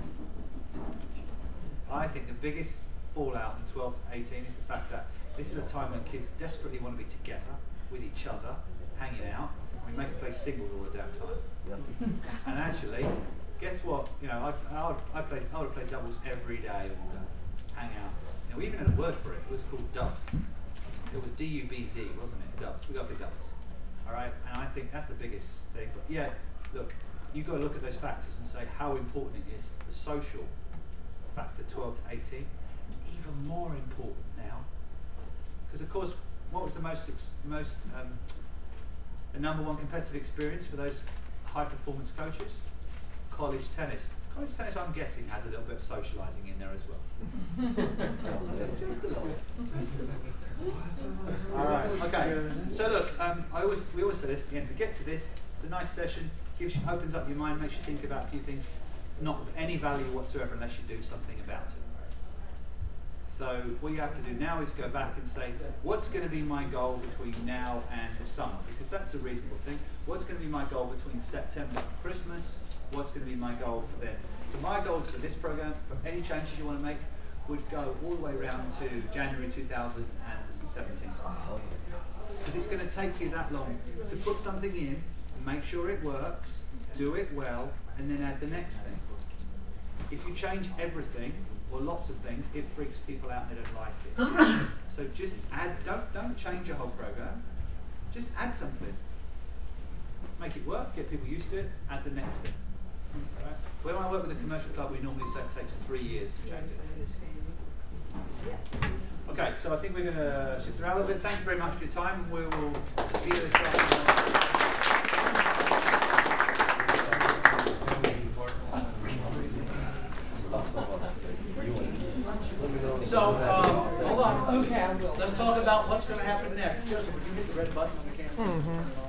I think the biggest fallout in twelve to eighteen is the fact that this is a time when kids desperately want to be together with each other, hanging out. We make them play singles all the damn time. Yep. And actually, guess what? You know, I, I, would, I, played, I would play doubles every day and uh, hang out. You know, we even had a word for it. It was called dubs. It was D U B Z, wasn't it? Dubs. We got big dubs. All right, and I think that's the biggest thing. But yeah, look, you've got to look at those factors and say how important it is. The social factor, twelve to eighteen, even more important now, because of course, what was the most most um, the number one competitive experience for those high performance coaches? College tennis. College tennis, I'm guessing, has a little bit of socialising in there as well. Just a little bit. All right. Okay. So look, um, I always we always say this at the end. We get to this. It's a nice session. Gives you opens up your mind, makes you think about a few things, not of any value whatsoever unless you do something about it. So what you have to do now is go back and say, what's going to be my goal between now and the summer? Because that's a reasonable thing. What's going to be my goal between September and Christmas? What's going to be my goal for then? So my goals for this program, for any changes you want to make, would go all the way around to January two thousand seventeen. Because it's going to take you that long to put something in, make sure it works, do it well, and then add the next thing. If you change everything, or lots of things, it freaks people out and they don't like it. So just add, don't, don't change your whole program, just add something. Make it work, get people used to it, add the next thing. Right? When I work with a commercial club, we normally say it takes three years to change it. Yes. Okay, so I think we're going to shift around a little bit. Thank you very much for your time. We will see you this afternoon. So, um, hold on. Okay, let's talk about what's going to happen next. Joseph, would you hit the red button on the camera?